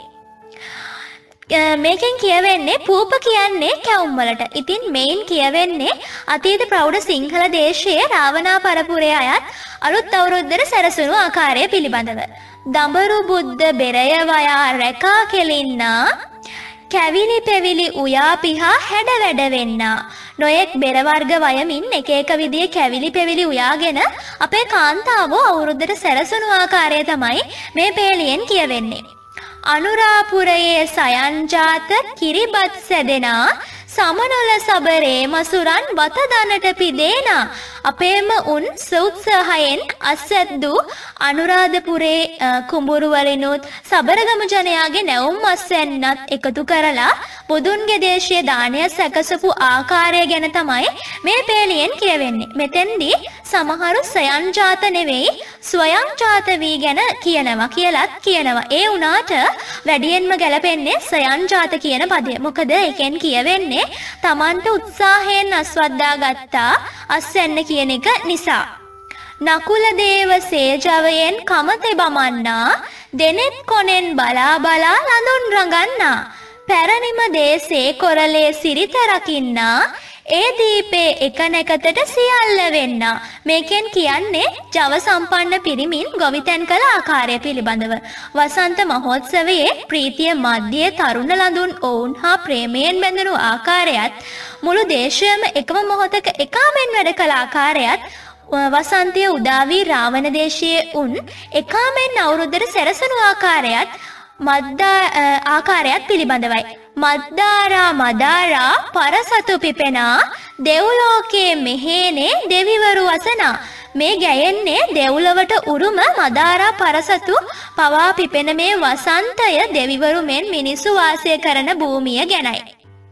මේකෙන් කියවෙන්නේ පූප කියන්නේ කැවුම් වලට. ඉතින් මේන් කියවෙන්නේ අතීත ප්‍රෞಢ සිංහල දේශයේ රාවණා පරපුරේ අයත් අලුත් අවුරුද්දට සැරසුණු ආකාරය පිළිබඳව. දඹරු බුද්ධ බෙරය වයා රැකා කෙලින්නා කැවිලි පෙවිලි උයා පිහා හැඩ වැඩ වෙන්නා. නොයෙක් බෙර වර්ග වයමින් එක එක විදිහේ කැවිලි පෙවිලි උයාගෙන අපේ කාන්තාවෝ අවුරුද්දට සැරසුණු ආකාරය තමයි මේ පේලියෙන් කියවෙන්නේ. අනුරාපුරයේ සයන්ජාත කිරිබත් සැදෙනා සමනොල සබරේ මසුරන් වතදනට පිදේනා. අපේම උන් සෞත්සාහයෙන් අස්සැද්දු අනුරාධපුරේ කුඹුරුවලිනුත් සබරගම ජනයාගේ නැවුම් අස්සැන්නත් එකතු කරලා බුදුන්ගේ දේශීය දානය සැකසපු ආකාරය ගැන තමයි මේ පේලියෙන් කියවෙන්නේ. මෙතෙන්දී සමහරු සයන්ජාත නෙවෙයි ස්වයංජාත වී ගැන කියනවා කියලත් කියනවා. ඒ වුණාට වැඩියෙන්ම ගැලපෙන්නේ සයන්ජාත කියන පදය. මොකද ඒකෙන් කියවෙන්නේ තමන්ට උත්සාහයෙන් අස්වද්දා ගත්තා අස්සෙන්න කියන එක නිසා. නකුල දේව සේජවයෙන් කමතෙ බමන්නා දෙනෙත් කොනෙන් බලා බලා ලඳුන් රඟන්නා. පැරණිම දේසේ කොරලේ සිරිත රකින්නා ඒ දීපේ එක නැකතට සියල්ල වෙන්නා. මේකෙන් කියන්නේ ජව සම්පන්න පිරිමින් ගොවිතැන් කළ ආකාරය පිළිබඳව. වසන්ත මහෝත්සවයේ ප්‍රීතිය මධ්‍යයේ තරුණ ලඳුන් ඔවුන් හා ප්‍රේමයෙන් බැඳුණු ආකාරයත් මුළු දේශයම එකම මොහොතක එකාමෙන් වැඩ කළ ආකාරයත් වසන්තය උදා වී රාවණ දේශයේ උන් එකාමෙන් අවුරුද්දට සැරසුණු ආකාරයත් මද්දා ආකාරයත් පිළිබඳවයි. මද්දාරා මදාරා පරසතු පිපෙනා දෙව්ලෝකයේ මෙහේනේ දෙවිවරු වසනා. මේ ගැයෙන්නේ දෙව්ලොවට උරුම මදාරා පරසතු පවා පිපෙන මේ වසන්තය දෙවිවරු මෙන් මිනිසු වාසය කරන භූමිය ගැනයි.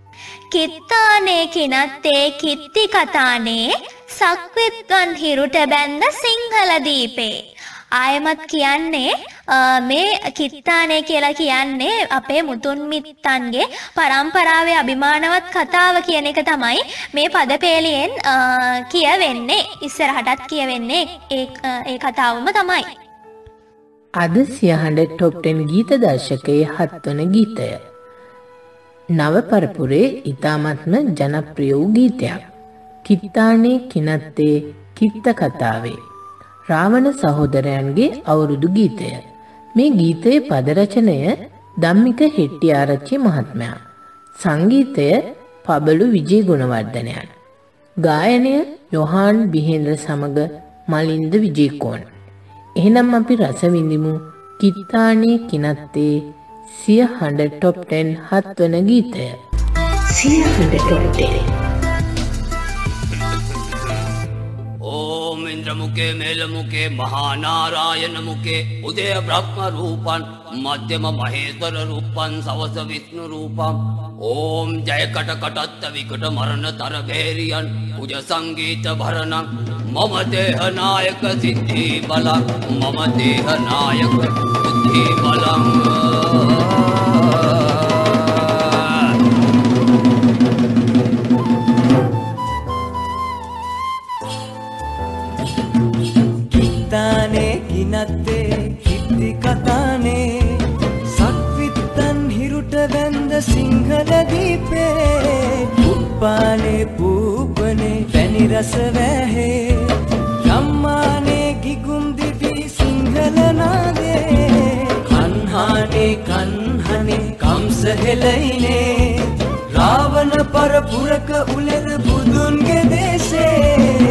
කිත්තානේ කිනත්තේ කිත්ති කතානේ සක්විත්වන් හිරුට බැඳ සිංහල දීපේ. ආයමත් කියන්නේ මේ කිත්තානේ කියලා කියන්නේ අපේ මුතුන් මිත්තන්ගේ පරම්පරාවේ අභිමානවත් කතාව කියන එක තමයි මේ පදපේලියෙන් කියවෙන්නේ. ඉස්සරහටත් කියවෙන්නේ ඒ ඒ කතාවම තමයි. අද සියහඬ ටොප් ටෙන් ගීත දර්ශකයේ හත්වන ගීතය. නව පරපුරේ ඉතාමත්ම ජනප්‍රිය වූ ගීතයක්. කිත්තානේ කිනත්තේ කිත්ත කතාවේ. රාවණ සහෝදරයන්ගේ අවුරුදු ගීතය. මේ ගීතයේ පද රචනය ධම්මික හෙට්ටිආරච්චි මහත්මයා. සංගීතය පබළු විජේ ගුණවර්ධනයන්. ගායනය යොහාන් බිහේන්ද්‍ර සමග මලින්ද විජේකෝන්. එහෙනම් අපි රස විඳිමු කිත්තානේ කිනත්තේ සිය හඬ ටොප් ටෙන් හත්වන ගීතය. සිය හඬ ටොප් ටෙන්. ओम इंद्र मुखे मेल मुखे महानारायण मुखे उदय ब्रह्म रूपन मध्यम महेश्वर रूपन सवस विष्णु रूपम ओम जय कट कटत्त विकट मरण तर भैरियन पूज संगीत भरण मम देह नायक सिद्धि बल मम देह नायक बुद्धि बलम කිත්තානේ කිනත්තේ කිත්ති කතානේ සක්විත්තන් හිරුට වැඳ සිංහල දීපේ උප්පානේ පූපනේ පැණි රස වැහේ යම්මානේ ගිගුම් දිවි සිංහල නාදේ කන්හානේ කන්හනේ කම්ස හෙලයිනේ රාවණ පරපුරක උලෙර බුදුන්ගේ දේශේ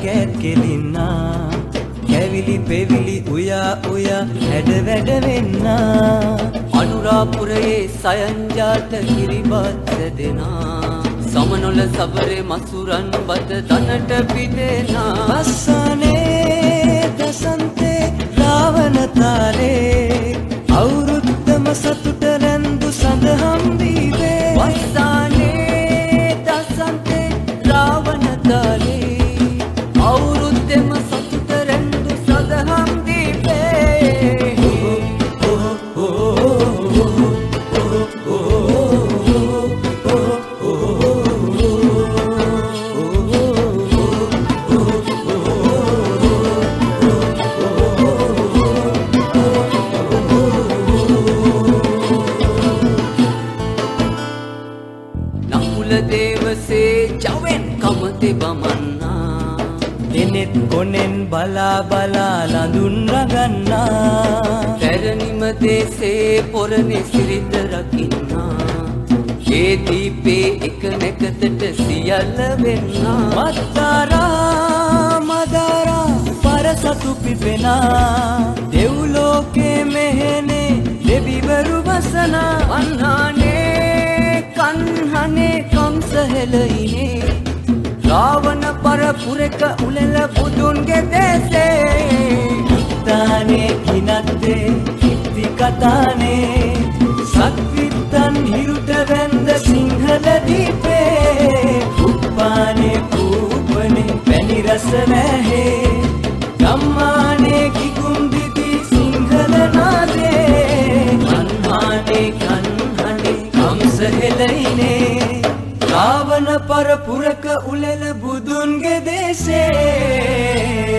කෑත් කෙලින්නා කැවිලි පෙවිලි උයා උයා හැඩ වැඩ වෙන්නා අනුරාපුරයේ සයන්ජාත කිරිබත් දෙනා සමනොල සබරේ මසුරන් බත දනට පිදෙනා බස්සනේ දසන්තේ රාවණ තාලේ අවුරුද්දම සතුට රැඳු සඳහම් දීවේ වස්සනේ දසන්තේ රාවණ තාලේ අවුරුද්දම සතුට රැඳු සඳහම් දීවේ බමන්නා දෙනෙත් කොනෙන් බලා බලා ලඳුන් රගන්නා පැරණිම දේශේ පොරණි සිරිත රකින්නා ඒ දීපේ එක නැකතට සියල්ල වෙන්නා මත්තාරා මදාරා පරසතු පිපෙනා දෙව්ලෝකේ මෙහෙනේ දෙවිවරු වසනා අන්හානේ කන්හනේ කම්සහෙලයිනේ රාවණ පරපුරක උලෙල බුදුන්ගේ දේශේ තානේ කිනත්තේ කිත්ති කතානේ සක්විත්තන් හිරුට වැන්ද සිංහල දීපේ උප්පානේ පූපනේ පැණි රස වැහේ ගම්මානේ කිකුම් දිදි සිංහල නාදේ අන්හානේ කන්හනේ කම්ස හෙලයිනේ රාවණ පරපුරක උලෙල බුදුන්ගේ දේශේ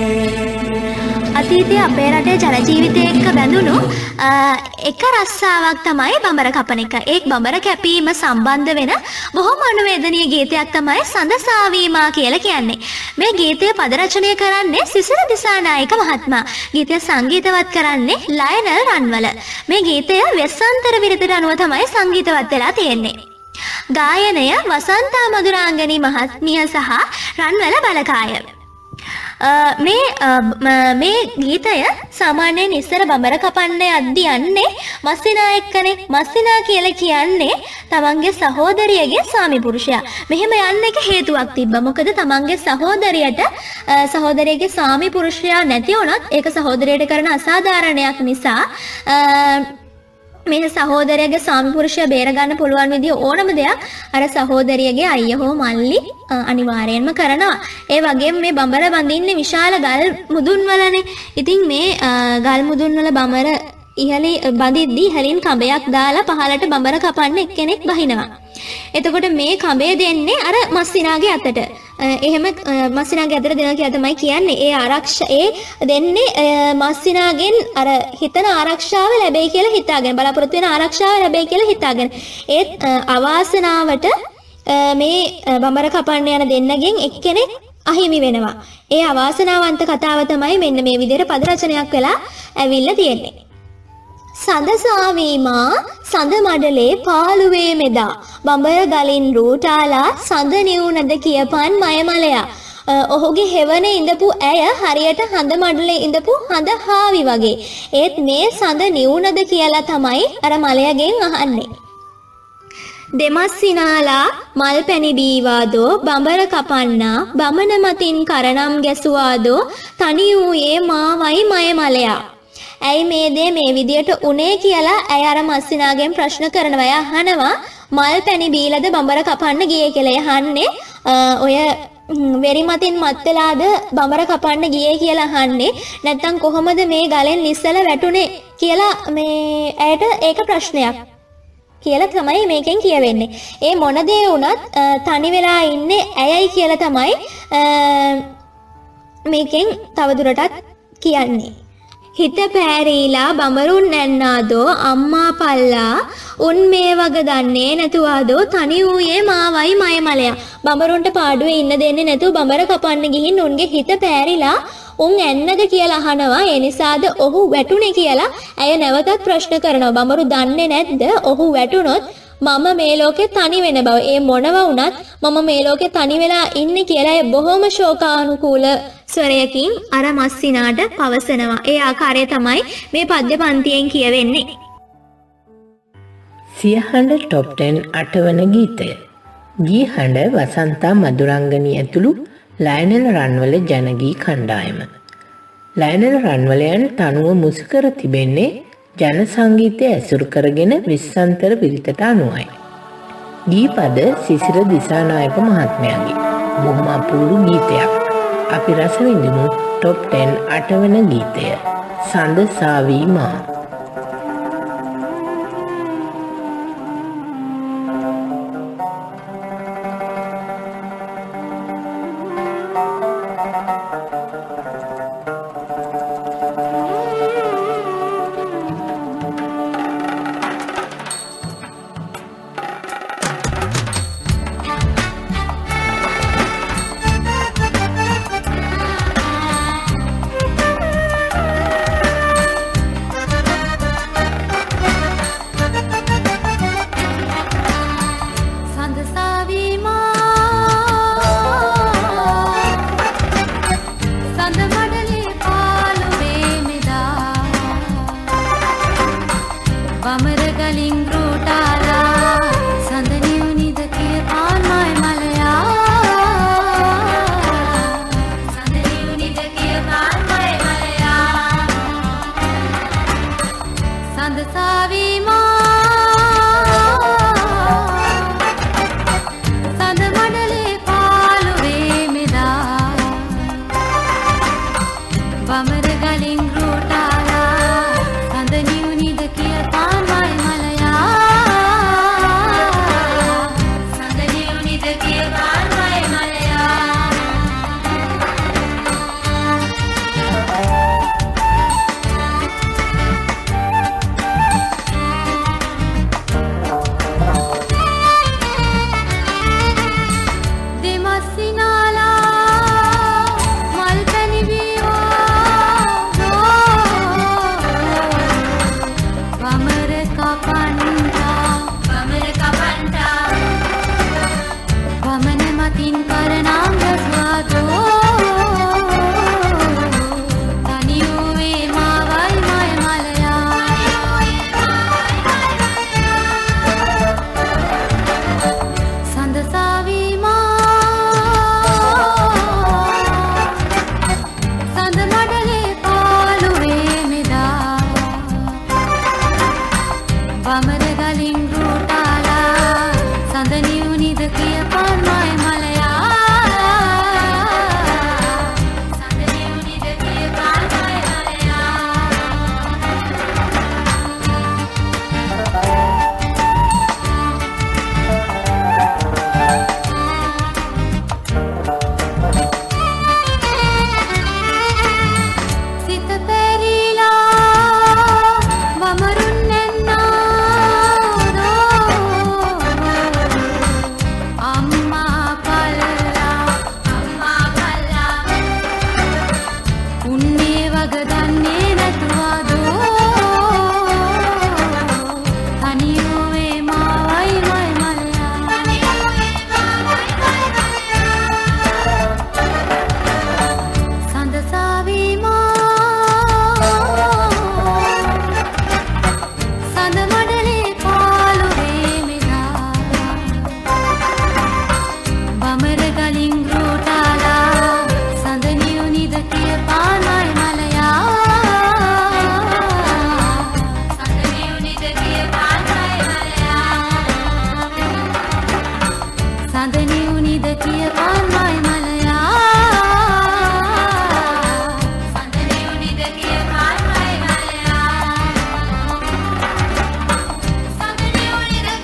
අතීතයේ අපේ රටේ ජන ජීවිතය එක්ක බැඳුණු එක රස්සාවක් තමයි බඹර කපන එක. ඒ බඹර කැපීම සම්බන්ධ වෙන බොහොම අනුවේදනීය ගීතයක් තමයි සඳසාවීමා කියලා කියන්නේ. මේ ගීතය පද රචනය කරන්නේ සිසිර දිසානායක මහත්මයා. ගීතය සංගීතවත් කරන්නේ ලයනල් රන්වල. මේ ගීතය වෙස්සන්තර විරිතට අනුව තමයි සංගීතවත් වෙලා තියෙන්නේ. ගායනය වසන්තා මధుරාංගනී මහත්මිය සහ රන්වල බලකාය. මේ මේ ගීතය සාමාන්‍යයෙන් ඉස්සර බඹර කපන්න යද්දි යන්නේ මස්සිනා එක්කනේ. මස්සිනා කියලා කියන්නේ තමන්ගේ සහෝදරියගේ ස්වාමි පුරුෂයා. මෙහෙම යන්න එක හේතුවක් තිබ්බා. මොකද තමන්ගේ සහෝදරියට සහෝදරියගේ ස්වාමි පුරුෂයා නැති වුණත් ඒක සහෝදරියට කරන අසාධාරණයක් නිසා මේ සහෝදරයාගේ ස්වාමි පුරුෂයා බේර ගන්න පුළුවන් විදිය ඕනම දෙයක් අර සහෝදරියගේ අයියා හෝ මල්ලි අනිවාර්යයෙන්ම කරනවා. ඒ වගේම මේ බඹර බඳින්නේ විශාල ගල් මුදුන් වලනේ. ඉතින් මේ ගල් මුදුන් වල බඹර ඉහළින් බඳිද්දී ඉහළින් කඹයක් දාලා පහළට බඹර කපන්න එක්කෙනෙක් බහිනවා. එතකොට මේ කඹය දෙන්නේ අර මස්සිනාගේ අතට. එහෙම මස්සිනාගේ අතට දෙනවා කියලා තමයි කියන්නේ. ඒ ආරක්ෂ ඒ දෙන්නේ මස්සිනාගෙන් අර හිතන ආරක්ෂාව ලැබෙයි කියලා හිතාගෙන බලාපොරොත්තු වෙන ආරක්ෂාව ලැබෙයි කියලා හිතාගෙන. ඒත් අවාසනාවට මේ බඹර කපන්න යන දෙන්නගෙන් එක්කෙනෙක් අහිමි වෙනවා. ඒ අවාසනාවන්ත කතාව තමයි මෙන්න මේ විදිහට පද රචනයක් වෙලා ඇවිල්ලා තියෙන්නේ. සඳසාවීමා සඳ මඩලේ පාළුවේ මෙදා බඹර ගලින් රූටාලා සඳ නිවුනද කියපන් මයමලයා. ඔහුගේ හෙවනේ ඉඳපු ඇය හරියට හඳ මඩලේ ඉඳපු හඳ හාවි වගේ. ඒත් මේ සඳ නිවුනද කියලා තමයි අර මලයාගෙන් අහන්නේ. දෙමස්සිනාලා මල් පැණි බීවාදෝ බඹර කපන්නා බමන මතින් කරනම් ගැසුවාදෝ තනි වූයේ මාවයි මයමලයා. ඇයි මේ දේ මේ විදියට උනේ කියලා ඇය අර මස්සිනාගෙන් ප්‍රශ්න කරනවා. අහනවා මල් පැණි බීලද බඹර කපන්න ගියේ කියලා. යහන්නේ ඔය වෙරි මතින් මත් වෙලාද බඹර කපන්න ගියේ කියලා අහන්නේ. නැත්තම් කොහොමද මේ ගලෙන් ලිස්සලා වැටුනේ කියලා මේ ඇයට ඒක ප්‍රශ්නයක් කියලා තමයි මේකෙන් කියවෙන්නේ. ඒ මොන දේ වුණත් තනි වෙලා ඉන්නේ ඇයයි කියලා තමයි මේකෙන් තවදුරටත් කියන්නේ. හිත පෑරීලා බඹරුන් නැන්නාදෝ අම්මා පල්ලා උන් මේ වග දන්නේ නැතුවාදෝ තනි වූයේ මාවයි මයමලයා. බඹරුන්ට පාඩුවේ ඉන්න දෙන්නේ නැතුව බඹර කපන්න ගිහින් උන්ගේ හිත පෑරිලා උන් ඇන්නද කියලා අහනවා. ඒ නිසාද ඔහු වැටුනේ කියලා ඇය නැවතත් ප්‍රශ්න කරනවා. බඹරු දන්නේ නැද්ද ඔහු වැටුනොත් මම මේ ලෝකේ තනි වෙන බව. ඒ මොනවා වුණත් මම මේ ලෝකේ තනි වෙලා ඉන්නේ කියලා බොහොම ශෝකානුකූල ස්වරයකින් අර මස්සිනාට පවසනවා. ඒ ආකාරය තමයි මේ පද්‍ය පන්තියෙන් කියවෙන්නේ. සිය හඬ ටොප් ටෙන් අටවන ගීතය. ගී හඬ වසන්තා මදුරංගනී ඇතුළු ලයනල් රන්වල ජනගී කණ්ඩායම. ලයනල් රන්වලයන් තනුව මුසුකර තිබෙන්නේ ජන සංගීතය ඇසුරු කරගෙන විස්සන්තර පිරිතට අනුවයි. ගී පද සිසිර දිසානායක මහත්මයාගේ බොහොම අපූරු ගීතයක්. අපි රස විඳිමු ටොප් ටෙන් අටවන ගීතය සඳ සාවී මා.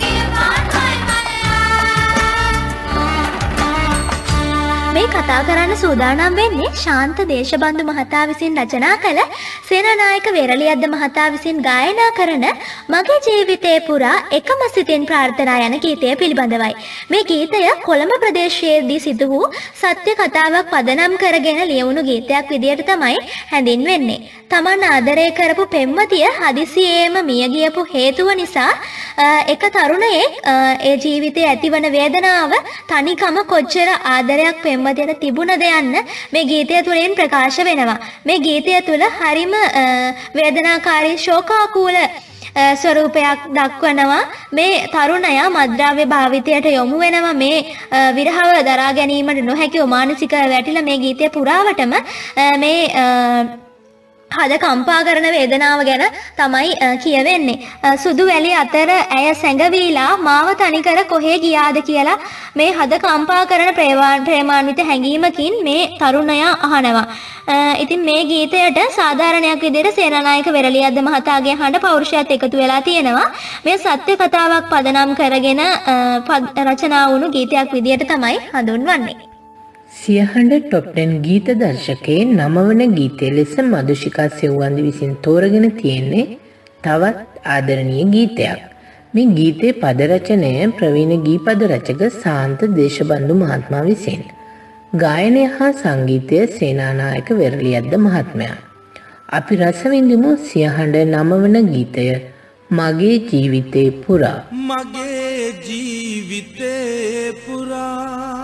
කතා කරන්න කියන්න සූදානම් වෙන්නේ ශාන්ත දේශබන්දු මහතා විසින් රචනා කළ සේනානායක වෙරළියද්ද මහතා විසින් ගායනා කරන මගේ ජීවිතේ පුරා එකම සිතින් ප්‍රාර්ථනා යන ගීතය පිළිබඳවයි. මේ ගීතය කොළඹ ප්‍රදේශයේදී සිදු වූ සත්‍ය කතාවක් පදනම් කරගෙන ලියවුණු ගීතයක් විදියට තමයි හැඳින්වෙන්නේ. තමන් ආදරය කරපු පෙම්වතිය හදිසියේම මිය ගියපු හේතුව නිසා එක තරුණයෙක් ඒ ජීවිතයේ ඇතිවන වේදනාව තනිකම කොච්චර ආදරයක් පෙම්වතියට තිබුණද යන්න මේ ගීතය තුළින් ප්‍රකාශ වෙනවා. මේ ගීතය තුළ හරිම වේදනාකාරී ශෝකාකූල ස්වරූපයක් දක්වනවා. මේ තරුණයා මද්ද්‍රව්‍ය භාවිතයට යොමු වෙනවා. මේ විරහව දරා ගැනීමට නොහැකිව මානසික වැටිලා මේ ගීතය පුරාවටම මේ හද කම්පා කරන වේදනාව ගැන තමයි කියවෙන්නේ. සුදු වැලි අතර ඇය සැඟවීලා මාව තනිකර කොහේ ගියාද කියලා මේ හද කම්පා කරන ප්‍රේමාන්විත හැඟීමකින් මේ තරුණයා අහනවා. ඉතින් මේ ගීතයට සාධාරණයක් විදිහට සේනානායක වෙරළියද්ද මහතාගේ හඬ පෞරුෂයත් එකතු වෙලා තියෙනවා. මේ සත්‍ය කතාවක් පදනම් කරගෙන රචනා වුණු ගීතයක් විදිහට තමයි හඳුන්වන්නේ. සියහඬ ටොප් ටෙන් ගීත දර්ශකයේ නවවන ගීතය ලෙස මදුෂිකා සෙව්වන්දි විසින් තෝරගෙන තියෙන්නේ තවත් ආදරණීය ගීතයක්. මේ ගීතේ පද රචනය ප්‍රවීණ ගීපද රචක සාන්ත දේශබන්දු මහත්මයා විසින්. ගායනය හා සංගීතය සේනානායක වෙරළියද්ද මහත්මයා. අපි රස විඳිමු සියහඬ නවවන ගීතය මගේ ජීවිතේ පුරා. මගේ ජීවිතේ පුරා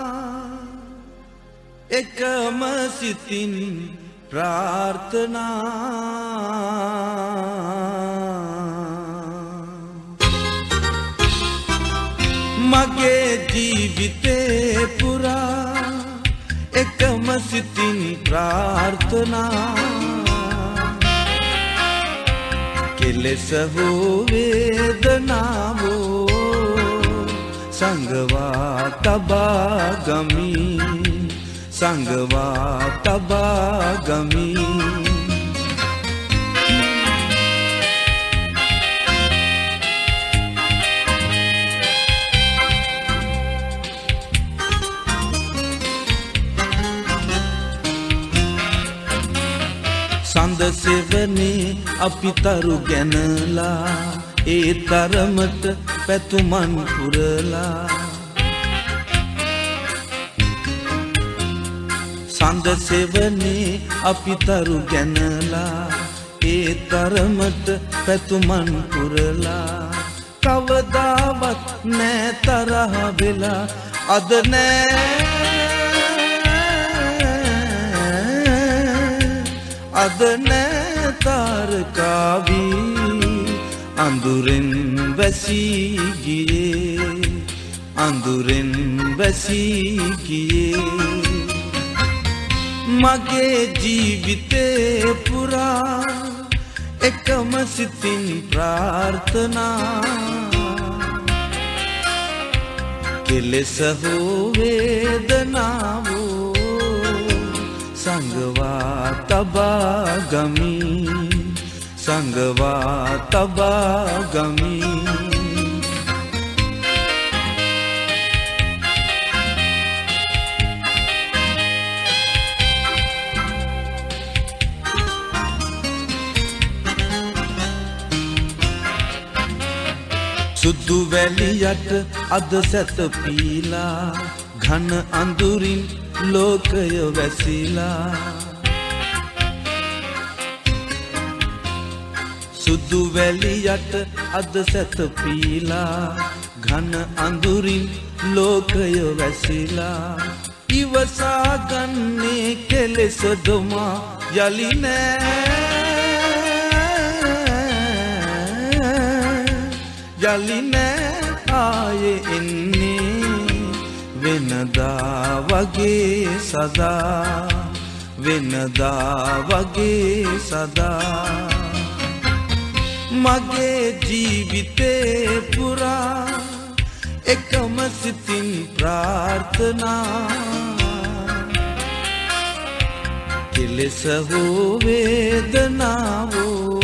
එකම සිතින් ප්‍රාර්ථනා මගේ ජීවිතේ පුරා එකම සිතින් ප්‍රාර්ථනා කෙලෙස හෝ වේදනාවෝ සංගවා තබා ගමි සංගවා තබා ගමි සඳ සෙවනේ අපි තරු ගැනලා ඒ තරමට පැතුමන් පුරලා සඳ සෙවනේ අපි තරු ගැනලා ඒ තරමට පැතුමන් පුරලා කවදාවත් නෑ තරහ වෙලා අද නෑ අද නෑ තාරකාවී අඳුරෙන් වැසී ගියේ අඳුරෙන් වැසී ගියේ මගේ ජීවිතේ පුරා එකම සිතින් ප්‍රාර්ථනා කෙලෙස හෝ වේදනාවෝ සංගවා තබා ගමි සංගවා තබා ගමි සුදු වැලියට අද සැතපීලා ඝන අඳුරින් ලෝකය වැසිලා සුදු වැලියට අද සැතපීලා ඝන අඳුරින් ලෝකය වැසිලා ඉවසා ගන්නේ කෙලෙස දොමා යලි නෑ යලි නෑ ආයේ එන්නේ වෙනදා වගේ සදා වෙනදා වගේ සදා මගේ ජීවිතේ පුරා එකම සිතින් ප්‍රාර්ථනා කෙලෙස හෝ වේදනාවෝ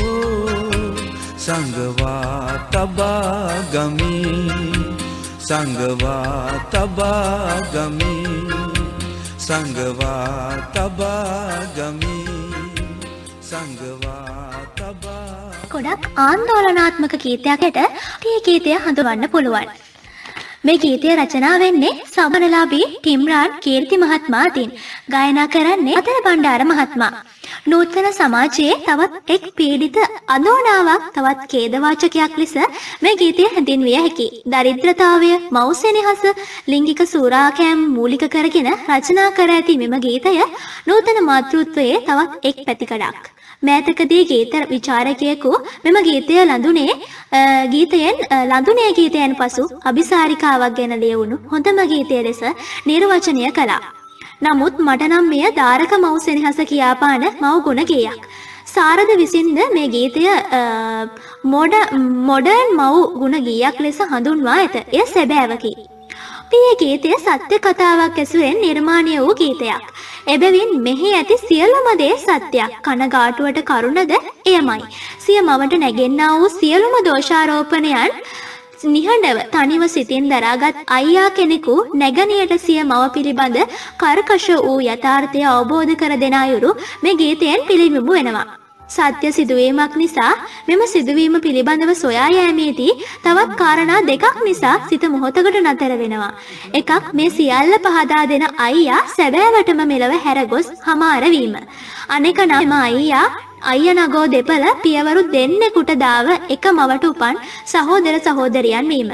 සංගවා තබා ගමි සංගවා තබා ගමි සංගවා තබා ගමි සංගවා තබා. ගොඩක් ආందోලනාත්මක ගීතයකට මේ ගීතය හඳුන්වන්න පුළුවන්. මේ ගීතය රචනා වෙන්නේ සමනලාභී ටිම්රාන් කීර්ති මහත්මයා අතින්. ගායනා කරන්නේ අතර බණ්ඩාර මහත්මයා. නූතන සමාජයේ තවත් එක් පීඩිත අඳෝනාවක් තවත් ඛේදවාචකයක් ලෙස මේ ගීතය හැඳින්විය හැකියි. දරිද්‍රතාවය, මව්සෙනෙහස, ලිංගික සූරාකෑම් මූලික කරගෙන රචනා කර ඇති මෙම ගීතය නූතන මාතෘත්වයේ තවත් එක් පැතිකඩක්. මෑතකදී ගීත විචාරකයෙකු මෙම ගීතය ලඳුනේ ගීතයෙන් ලඳුනේ ගීතයන් පසු අபிසාරිකාවක් ගැන ලියවුණු හොඳම ගීතය ලෙස නිර්වචනය කළා. නමුත් මට නම් මෙය දාරක මව් සෙනෙහස කියාපාන මව් ගුණ ගීයක්. සාරද විසින්ද මේ ගීතය මොඩර්න් මව් ගුණ ගීයක් ලෙස හඳුන්වා ඇත. එය සැබෑවකි. මේ ගීතය සත්‍ය කතාවක් ඇසුරෙන් නිර්මාණය වූ ගීතයක්. එබැවින් මෙහි ඇති සියලුම දේ සත්‍යයක්. කනගාටුවට කරුණද එයමයි. සිය මවට නැගෙන්නා වූ සියලුම දෝෂාරෝපණයන් නිහඬව තනිව සිතින් දරාගත් අයියා කෙනෙකු නැගණියට සිය මව පිළිබඳ කර්කශ වූ යථාර්ථය අවබෝධ කර දෙන අයුරු මේ ගීතයෙන් පිළිබිඹු වෙනවා. සත්‍ය සිදුවීමක් නිසා මෙම සිදුවීම පිළිබඳව සොයා යෑමේදී තවත් කාරණා දෙකක් නිසා සිත මොහොතකට නතර වෙනවා. එකක් මේ සියල්ල පහදා දෙන අයියා සැබෑවටම මෙලව හැරගොස් හමාර වීම. අනෙක නම් අයියා අයිය නගෝ දෙපළ පියවරු දෙන්නෙකුට දාව එක මවට උපන් සහෝදර සහෝදරියන් වීම.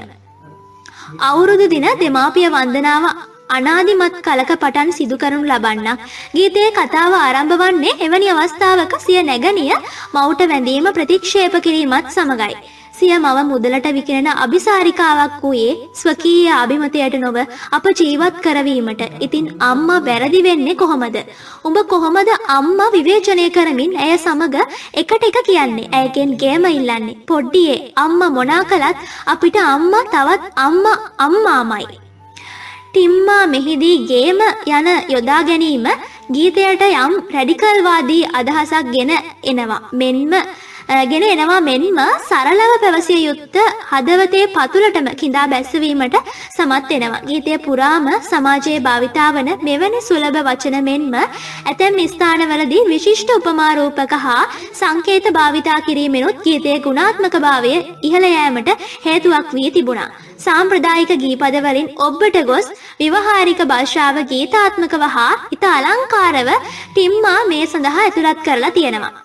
අවුරුදු දින දෙමාපිය වන්දනාව අනාදිමත් කලක පටන් සිදු කරනු ලබන්නක්. ගීතයේ කතාව ආරම්භ වන්නේ එවැනි අවස්ථාවක සිය නැගණිය මවුට වැඳීම ප්‍රතික්ෂේප කිරීමත් සමගයි. සිය මව මුදලට විකිණෙන අபிසාරිකාවක් වූයේ ස්වකීය අභිමතයට නොව අප ජීවත් කරවීමට. ඉතින් අම්මා වැරදි වෙන්නේ කොහොමද? උඹ කොහොමද අම්මා විවේචනය කරමින් ඇය සමග එකට එක කියන්නේ? ඇයගෙන් ගේම ඉල්ලන්නේ? පොඩ්ඩියේ අම්මා මොනා කළත් අපිට අම්මා තවත් අම්මා අම්මාමයි. ටිම්මා මෙහිදී ගේම යන යොදා ගැනීම ගීතයට යම් රැඩිකල්වාදී අදහසක් ගෙන එනවා. මෙන්ම ගෙන එනවා මෙන්ම සරලව පැවසිය යුත්ත හදවතේ පතුලටම කිඳා බැස්සවීමට සමත් වෙනවා. ගීතය පුරාම සමාජයේ භාවිතා වන මෙවැනි සුලභ වචන මෙන්ම ඇතැම් ස්ථානවලදී විශිෂ්ට උපමා රූපක හා සංකේත භාවිතා කිරීමෙනුත් ගීතයේ ගුණාත්මක භාවය ඉහළ යෑමට හේතුවක් වී තිබුණා. සාම්ප්‍රදායික ගීපද වලින් ඔබට ගොස් විවහාරික භාෂාව ගීතාත්මකව හා ඉතා අලංකාරව ටිම්මා මේ සඳහා ඇතුළත් කරලා තියෙනවා.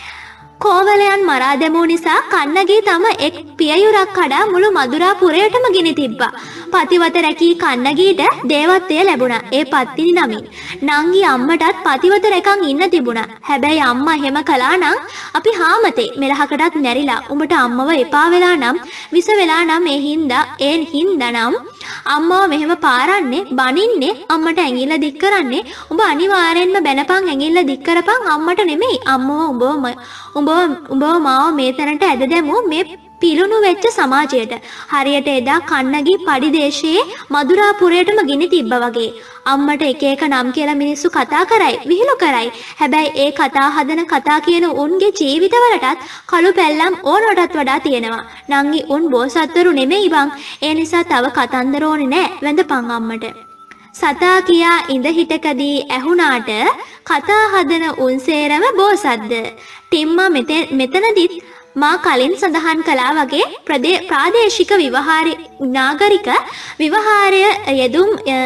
කෝවලයන් මරා දැමූ නිසා කන්නගී තම එක් පියයුරක් කඩා මුළු මදුරා පුරයටම ගිනි තිබ්බා. පතිවත රැකී කන්නගීට දේවත්වය ලැබුණා. ඒ පත්තිනි නමින්. නංගි අම්මටත් පතිවත රැකන් ඉන්න තිබුණා. හැබැයි අම්මා එහෙම කළා නම් අපි හාමතේ මෙලහකටත් නැරිලා උඹට අම්මව එපා වෙලා නම් විස වෙලා නම් ඒ හින්දා ඒ හින්දා නම් අම්මව මෙහෙම පාරන්නේ බනින්නේ අම්මට ඇඟිල්ල දික් කරන්නේ උඹ අනිවාර්යෙන්ම බැනපන් ඇඟිල්ල දික් කරපන් අම්මට නෙමෙයි අම්මව උඹව උඹ උඹව මාව මේ තැනට ඇද දැමු මේ පිළුණු වෙච්ච සමාජයට. හරියට එදා කන්නගී පඩිදේශයේ මදුරා පුරයටම ගිනි තිබ්බා වගේ. අම්මට එක එක නම් කියලා මිනිස්සු කතා කරයි, විහිළු කරයි. හැබැයි ඒ කතා හදන කතා කියන උන්ගේ ජීවිතවලටත් කළු පැල්ලම් ඕනටත් වඩා තියෙනවා. නංගි උන් බෝසත්වරු නෙමෙයි බං. ඒ නිසා තව කතන්දර ඕනේ නෑ. වැඳපන් අම්මට. සතා කියා ඉඳ හිටකදී ඇහුණාට කතා හදන උන් සේරම බෝසත්ද? ටිම්මා මෙතනදිත් මා කලින් සඳහන් කළා වගේ ප්‍රාදේශික විවහාරි නාගරික විවහාරය යෙදුම්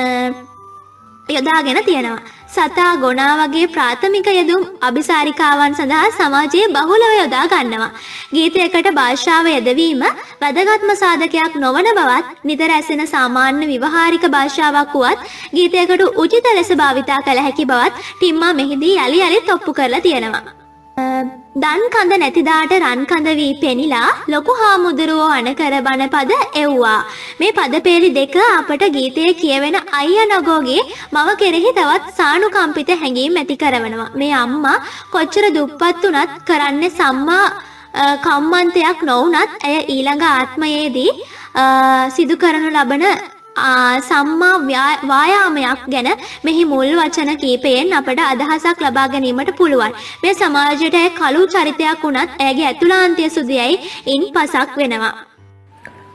යොදාගෙන තියෙනවා. සතා ගොනා වගේ ප්‍රාථමික යෙදුම් අபிසාරිකාවන් සඳහා සමාජයේ බහුලව යොදා ගන්නවා. ගීතයකට භාෂාව යෙදවීම වැදගත්ම සාධකයක් නොවන බවත් නිතර ඇසෙන සාමාන්‍ය විවහාරික භාෂාවක් වුවත් ගීතයකට උචිත ලෙස භාවිතා කළ හැකි බවත් ටිම්මා මෙහිදී යලි යලිත් ඔප්පු කරලා තියෙනවා. දන් කඳ නැතිදාට රන් කඳ වී පෙනිලා ලොකු හාමුදුරුවෝ අනකර බණ පද එව්වා. මේ පදපේලි දෙක අපට ගීතයේ කියවෙන අයියා නගෝගේ මව කෙරෙහි තවත් සානුකම්පිත හැඟීම් ඇති කරවනවා. මේ අම්මා කොච්චර දුප්පත් වුණත් කරන්නේ සම්මා කම්මන්තයක් නොවුනත් ඇය ඊළඟ ආත්මයේදී සිදු කරනු ලබන සම්මා වායාමයක් ගැන මෙහි මුල් වචන කීපයෙන් අපට අදහසක් ලබා ගැනීමට පුළුවන්. මේ සමාජයට ඇය කළු චරිතයක් වුණත් ඇයගේ ඇතුළාන්තය සුදියයි ඉන් පසක් වෙනවා.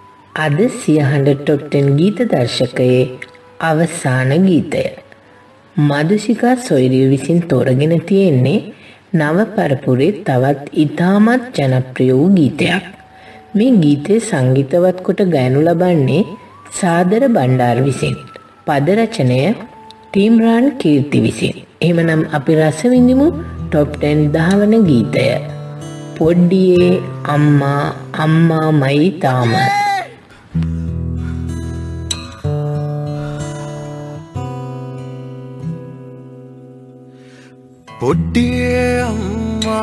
අද සියහඬ ටොප් ටෙන් ගීත දර්ශකයේ අවසාන ගීතය මදුෂිකා සොයුරිය විසින් තෝරගෙන තියෙන්නේ නව පරපුරේ තවත් ඉතාමත් ජනප්‍රිය වූ ගීතයක්. මේ ගීතය සංගීතවත් කොට ගයනු ලබන්නේ සාදර බණ්ඩාර විසින්. පද රචනය ටීම්රාන් කීර්ති විසින්. එහෙමනම් අපි රස විඳිමු টොප් ටෙන් දහවන ගීතය. පොඩ්ඩියේ අම්මා අම්මාමයි තාම. පොඩ්ඩියේ අම්මා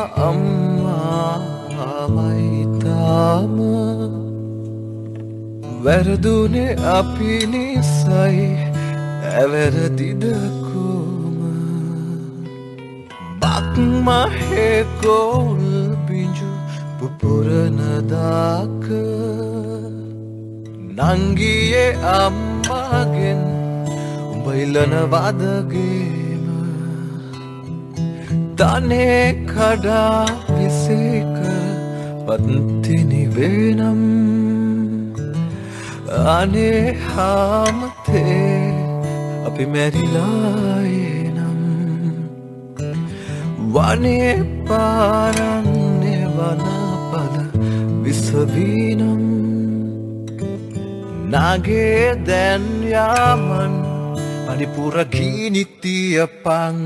අම්මාමයි තාම වැරදුනේ අපි නිසයි ඇවැරදිද කොම බක්මහේ කෝල් බිංජු පුපුරන දාක නංගියේ අම්මාගෙන් උඹ ඉල්ලන වදගේම තනේ කඩා විසේකර පත්තිනි වෙනම් අනේ හාමතේ අපි මැරිලායනම් වනේ පාරන්නේ වනපද විසවීනම් නාගේ දැන් යාමන් මනිපුරගීනිතිය පං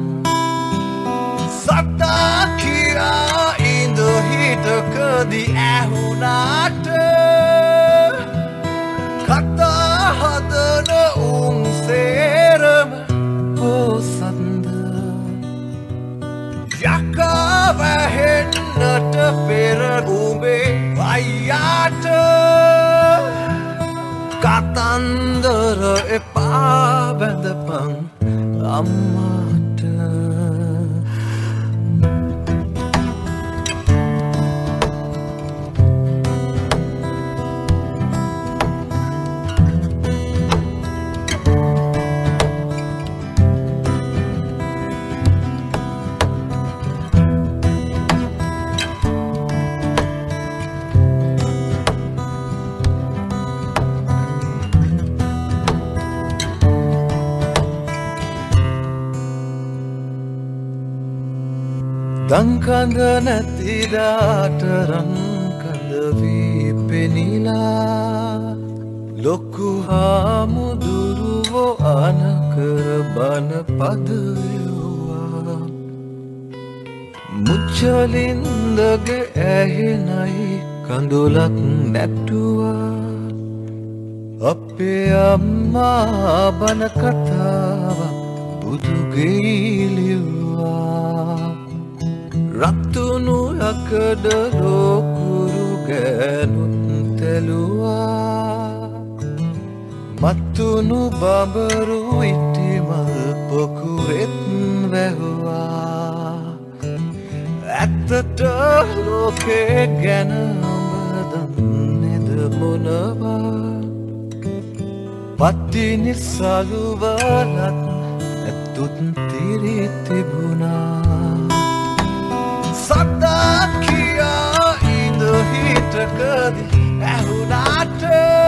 සත්තා කියා ඉඳ හිටකදී ඇහුනාට කතා හදන උන් සේරම පොසන්ද යකා වැහෙන්නට පෙර උඹේ අයියාට කතන්දර එපා බැඳපන් අම්මාට දංකඳ නැතිදාට රංකඳ වී පෙනිලා ලොකු හාමුදුරුවෝ අනකර බන පදයවා මුච්චලින්දගේ ඇහෙනයි කඳුලක් නැටුවා අපේ අම්මා බන කතාවක් බුදුගෙයිලිවා රත්තුනු යකඩ ලෝකුරු ගෑනුත් තැලුවා මත්තුනු බඹරු ඉටිමල් පොකුරෙත් වැහුවා ඇත්තට ලෝකේ ගැන බදන්නෙද මොනවා පත්තිනි සලුවලත් ඇත්තුත් තිරි තිබුණා සත්තා කියා ඉඳ හිටකදී ඇහුනාට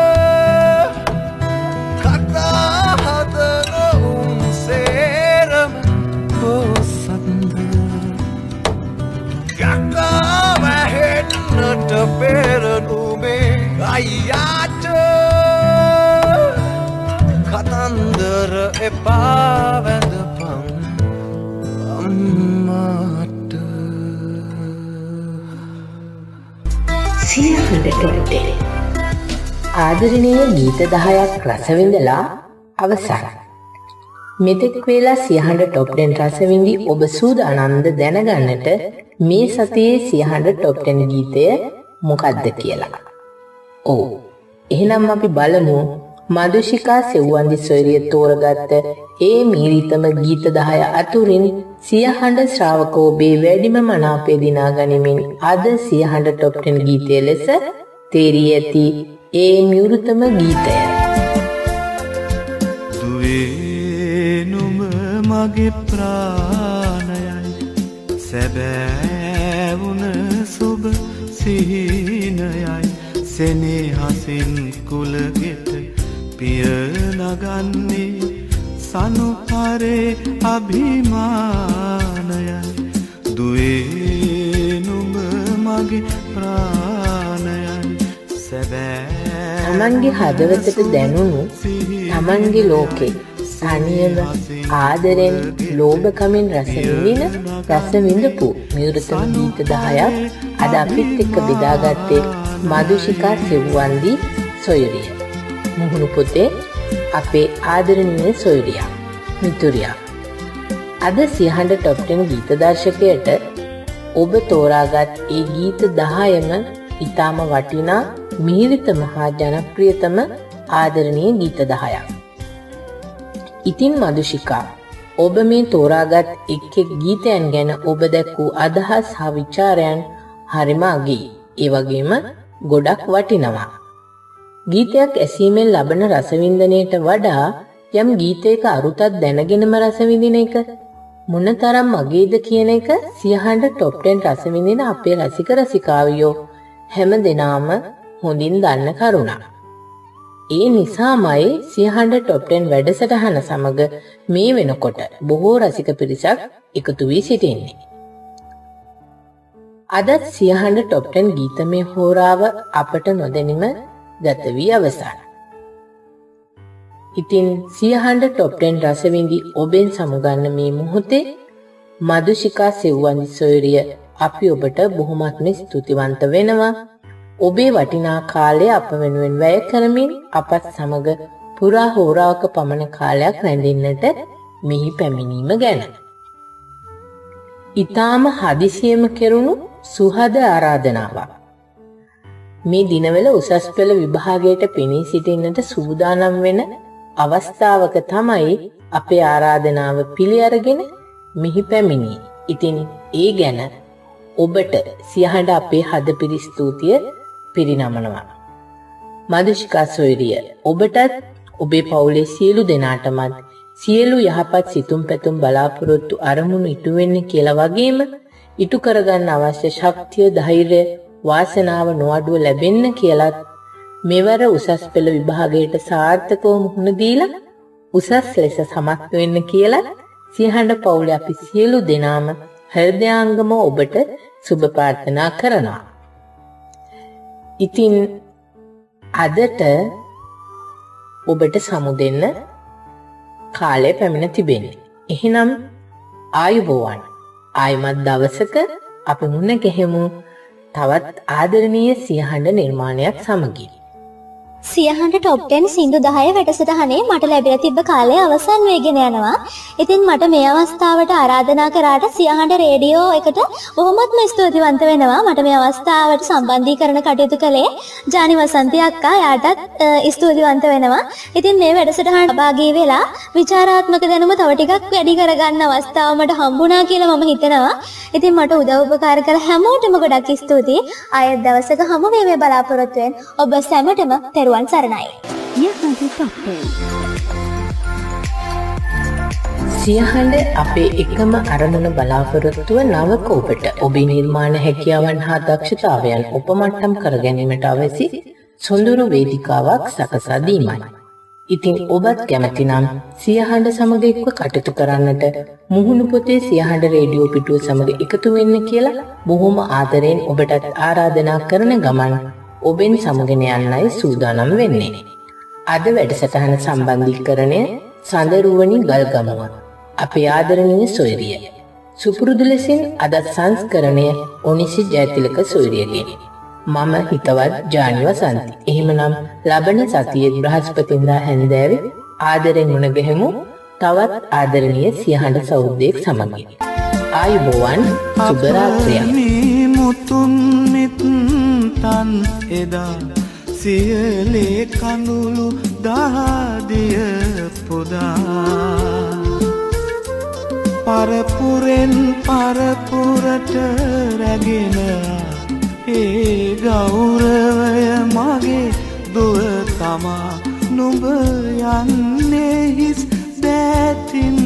කතා හදන උන් සේරම පොසන්ද යකා වැහෙන්නට පෙර නුඹේ අයියාට කතන්දර එපා වැඳපන් අම්මාට ආදරණීය ගීත දහයක් රසවිඳලා අවසන්. මෙතෙක් වේලා සියහඬ টොප් ටෙන් රසවිඳි ඔබ සූදානම්ද දැනගන්නට මේ සතියේ සියහඬ টොප් ටෙන් ගීතය මොකක්ද කියලා. ඔව්. එහෙනම් අපි බලමු මදුෂිකා සෙව්වන්දි සොයුරිය තෝරගත්ත ඒ මීරිතම ගීත දහය අතුරින් සියහඬ ශ්‍රාවක ඔබේ වැඩිම මනාපය දිනා ගනිමින් අද සියහඬ টොප් ටෙන් ගීතය ලෙස තේරී ඇති ඒ මියුරුතම ගීතය. දුවේ නුඹ මගේ ප්‍රාණයයි සැබෑ වුණ සුබ සිහිනයයි සෙනෙහසින් කුලගෙට පිය නගන්නේ සනුහරේ අභිමානයයි දුවේ නුඹ මගේ ප්‍රාණයයි සැබෑ තමන්ගේ හදවතට දැනුණු තමන්ගේ ලෝකේ තනියම ආදරෙන් ලෝභකමින් රස විඳින රස විඳපු නිරුතම ගීත දහයක් අද අපිත් එක්ක බෙදාගත්තේ මදුෂිකා සෙව්වන්දි සොයුරිය. මුහුණු පොතේ අපේ ආදරණීය සොයුරියා මිතුරියා. අද සියහඬ টොප් ටෙන් ගීත දර්ශකයට ඔබ තෝරාගත් ඒ ගීත දහයම ඊටම වටිනා මිහිරිත මහා ජනප්‍රියතම ආදරණීය ගීත දහයක්. ඉතින් මදුෂිකා ඔබ මේ තෝරාගත් එක් එක් ගීතයන් ගැන ඔබ දැක්වූ අදහස් හා විචාරයන් හරිම අගී. ඒ වගේම ගොඩක් වටිනවා. ගීතයක් ඇසීමෙන් ලබන රසවින්දනයට වඩා යම් ගීතයක අරුතක් දැනගෙනම රස විඳින එක මොනතරම් අගේද කියන එක සියහඬ টොප් ටෙන් රස විඳින අපේ රසික රසිකාවියෝ හැම දෙනාම හොඳින් දන්න කරුණක්. ඒ නිසාමයි සියහඬ টොප් ටෙන් වැඩසටහන සමග මේ වෙනකොට බොහෝ රසික පිරිසක් එකතු වී සිටින්නේ. අද සියහඬ টොප් ටෙන් ගීතමය හෝරාව අපට නොදැනීම ගත වී අවසන්. ඉතින් සියහඬ টොප් ටෙන් රසවිඳි ඔබෙන් සමුගන්න මේ මොහොතේ මදුෂිකා සෙව්වන්දි සොයුරිය අපි ඔබට බොහොමත්ම ස්තුතිවන්ත වෙනවා. ඔබේ වටිනා කාලය අප වෙනුවෙන් වැය කරමින් අපත් සමග පුරා හෝරාවක පමණ කාලයක් රැඳෙන්නට මෙහි පැමිණීම ගැන. ඊටාම හදිසියෙම කෙරුණු සුහද ආරාධනාවක්. මේ දිනවල උසස් පෙළ විභාගයට පෙනී සිටින්නට සූදානම් වෙන අවස්ථාවක තමයි අපේ ආරාධනාව පිළි අරගෙන මෙහි පැමිණි. ඉතින් ඒ ගැන ඔබට සියහඬ අපේ හදපිරි ස්තුතිය පිරිනමනවා. මදුෂිකා සොයුරිය ඔබටත් ඔබේ පවුලේ සියලු දෙනාටමත් සියලු යහපත් සිතුම් පැතුම් බලාපොරොත්තු අරමුණු ඉටු වෙන්නේ කියලා වගේම ඉටු කරගන්න අවශ්‍ය ශක්තිය ධෛර්යය වාසනාව නොඅඩුව ලැබෙන්න කියලත් මෙවර උසස් පෙළ විභාගයට සාර්ථකව මුහුණ දීලා උසස් ලෙස සමත් වෙන්න කියලා සියහඬ පවුලේ අපි සියලු දෙනාම හෘදයාංගම ඔබට සුබ ප්‍රාර්ථනා කරනවා. ඉතින් අදට ඔබට සමුදෙන්න කාලය පැමිණ තිබෙන්නේ. එහෙනම් ආයුබෝවන්. ආයමත් දවසක අපි මුණ ගැහෙමු තවත් ආදරණීය සියහඬ නිර්මාණයක් සමගින්. සියහඬ টොප් ටෙන් සින්දු දහය වැඩසටහනේ මට ලැබිලා තිබ්බ කාලය අවසන් වෙගෙන යනවා. ඉතින් මට මේ අවස්ථාවට ආරාධනා කරාට සියහඬ රේඩියෝ එකට බොහොමත්ම ස්තුතිවන්ත වෙනවා. මට මේ අවස්ථාවට සම්බන්ධීකරණ කටයුතු කළේ ජානි වසන්ති අක්කා. යාටත් ස්තුතිවන්ත වෙනවා. ඉතින් මේ වැඩසටහන සහභාගී වෙලා විචාරාත්මක දැනුම තව ටිකක් වැඩි කරගන්න අවස්ථාව මට හම්බුණා කියලා මම හිතනවා. ඉතින් මට උදව් උපකාර කළ හැමෝටම ගොඩක් ස්තුතියි. ආයෙත් දවසක හමු වේමේ බලාපොරොත්තු වෙන ඔබ සැමටම තෙරුවන් සරණයි. සියහඬ අපේ එකම අරමුණ බලාපොරොත්තුව නවක ඔබට ඔබේ නිර්මාණ හැකියාවන් හා දක්ෂතාවයන් උපමට්ටම් කර ගැනීමට අවශ්‍ය සොඳුරු වේදිකාවක් සකසා දීමයි. ඉතින් ඔබත් කැමති නම් සියහඬ සමග එක්ව කටයුතු කරන්නට මුහුණු පොතේ සියහඬ රේඩියෝ පිටුව සමග එකතු වෙන්න කියලා බොහොම ආදරෙන් ඔබටත් ආරාධනා කරන ගමන් ඔබෙන් සමගෙන යන්නයි සූදානම් වෙන්නේ. අද වැඩසටහන සම්බන්ධීකරණය සඳරුවනි ගල්ගමුව අපේ ආදරණීය සොයුරිය. සුපුරුදු ලෙසින් අද සංස්කරණය ඔනිසි ජයතිලක සොයුරියගෙන්. මම හිතවත් ජානි වසන්ති. එහෙමනම් ලබන සතියේ බ්‍රහස්පතින්දා හැන්දෑවේ ආදරෙන් මුණ ගැහෙමු තවත් ආදරණීය සියහඬ සෞද්දෙක් සමගින්. ආයුබෝවන් සුබ රාත්‍රියක්. මුතුන් මිත්තන් එදා සියලේ කඳුළු දහදිය පුදා පරපුරෙන් පරපුරට රැගෙන ඒ ගෞරවය මගේ දුව තමා නුඹ යන්නේ හිස් දැතින්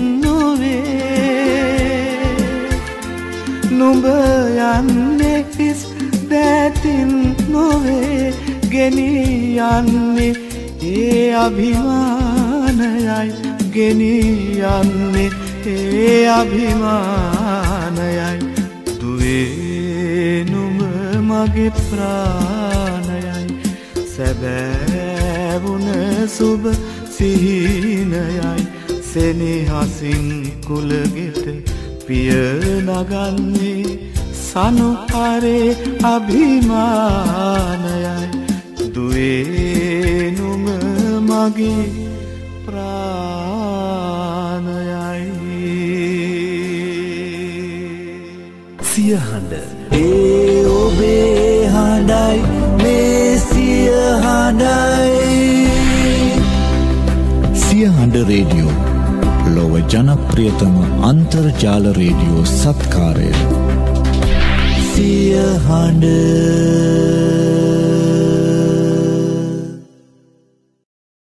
නොවේ නුඹ යන්නේ හිස් දැතින් නොවේ ගෙනි යන්නේ ඒ අභිමානයයි ගෙනියන්නේ ඒ අභිමානයයි දුවේ නුඹ මගේ ප්‍රාණයයි සැබෑවුන සුබ සිහිනයයි සෙනෙහසින් කුලගෙට පිය නගන්නේ සනුහරේ අභිමානයයි දුවේ නුඹ මගේ ප්‍රාණයයි සිය හඬ ඒ ඔබේ හඬයි මේ සිය හඬයි සිය හඬ රේඩියෝ ලොව ජනප්‍රියතම අන්තර්ජාල රේඩියෝ සත්කාරය සිය හඬ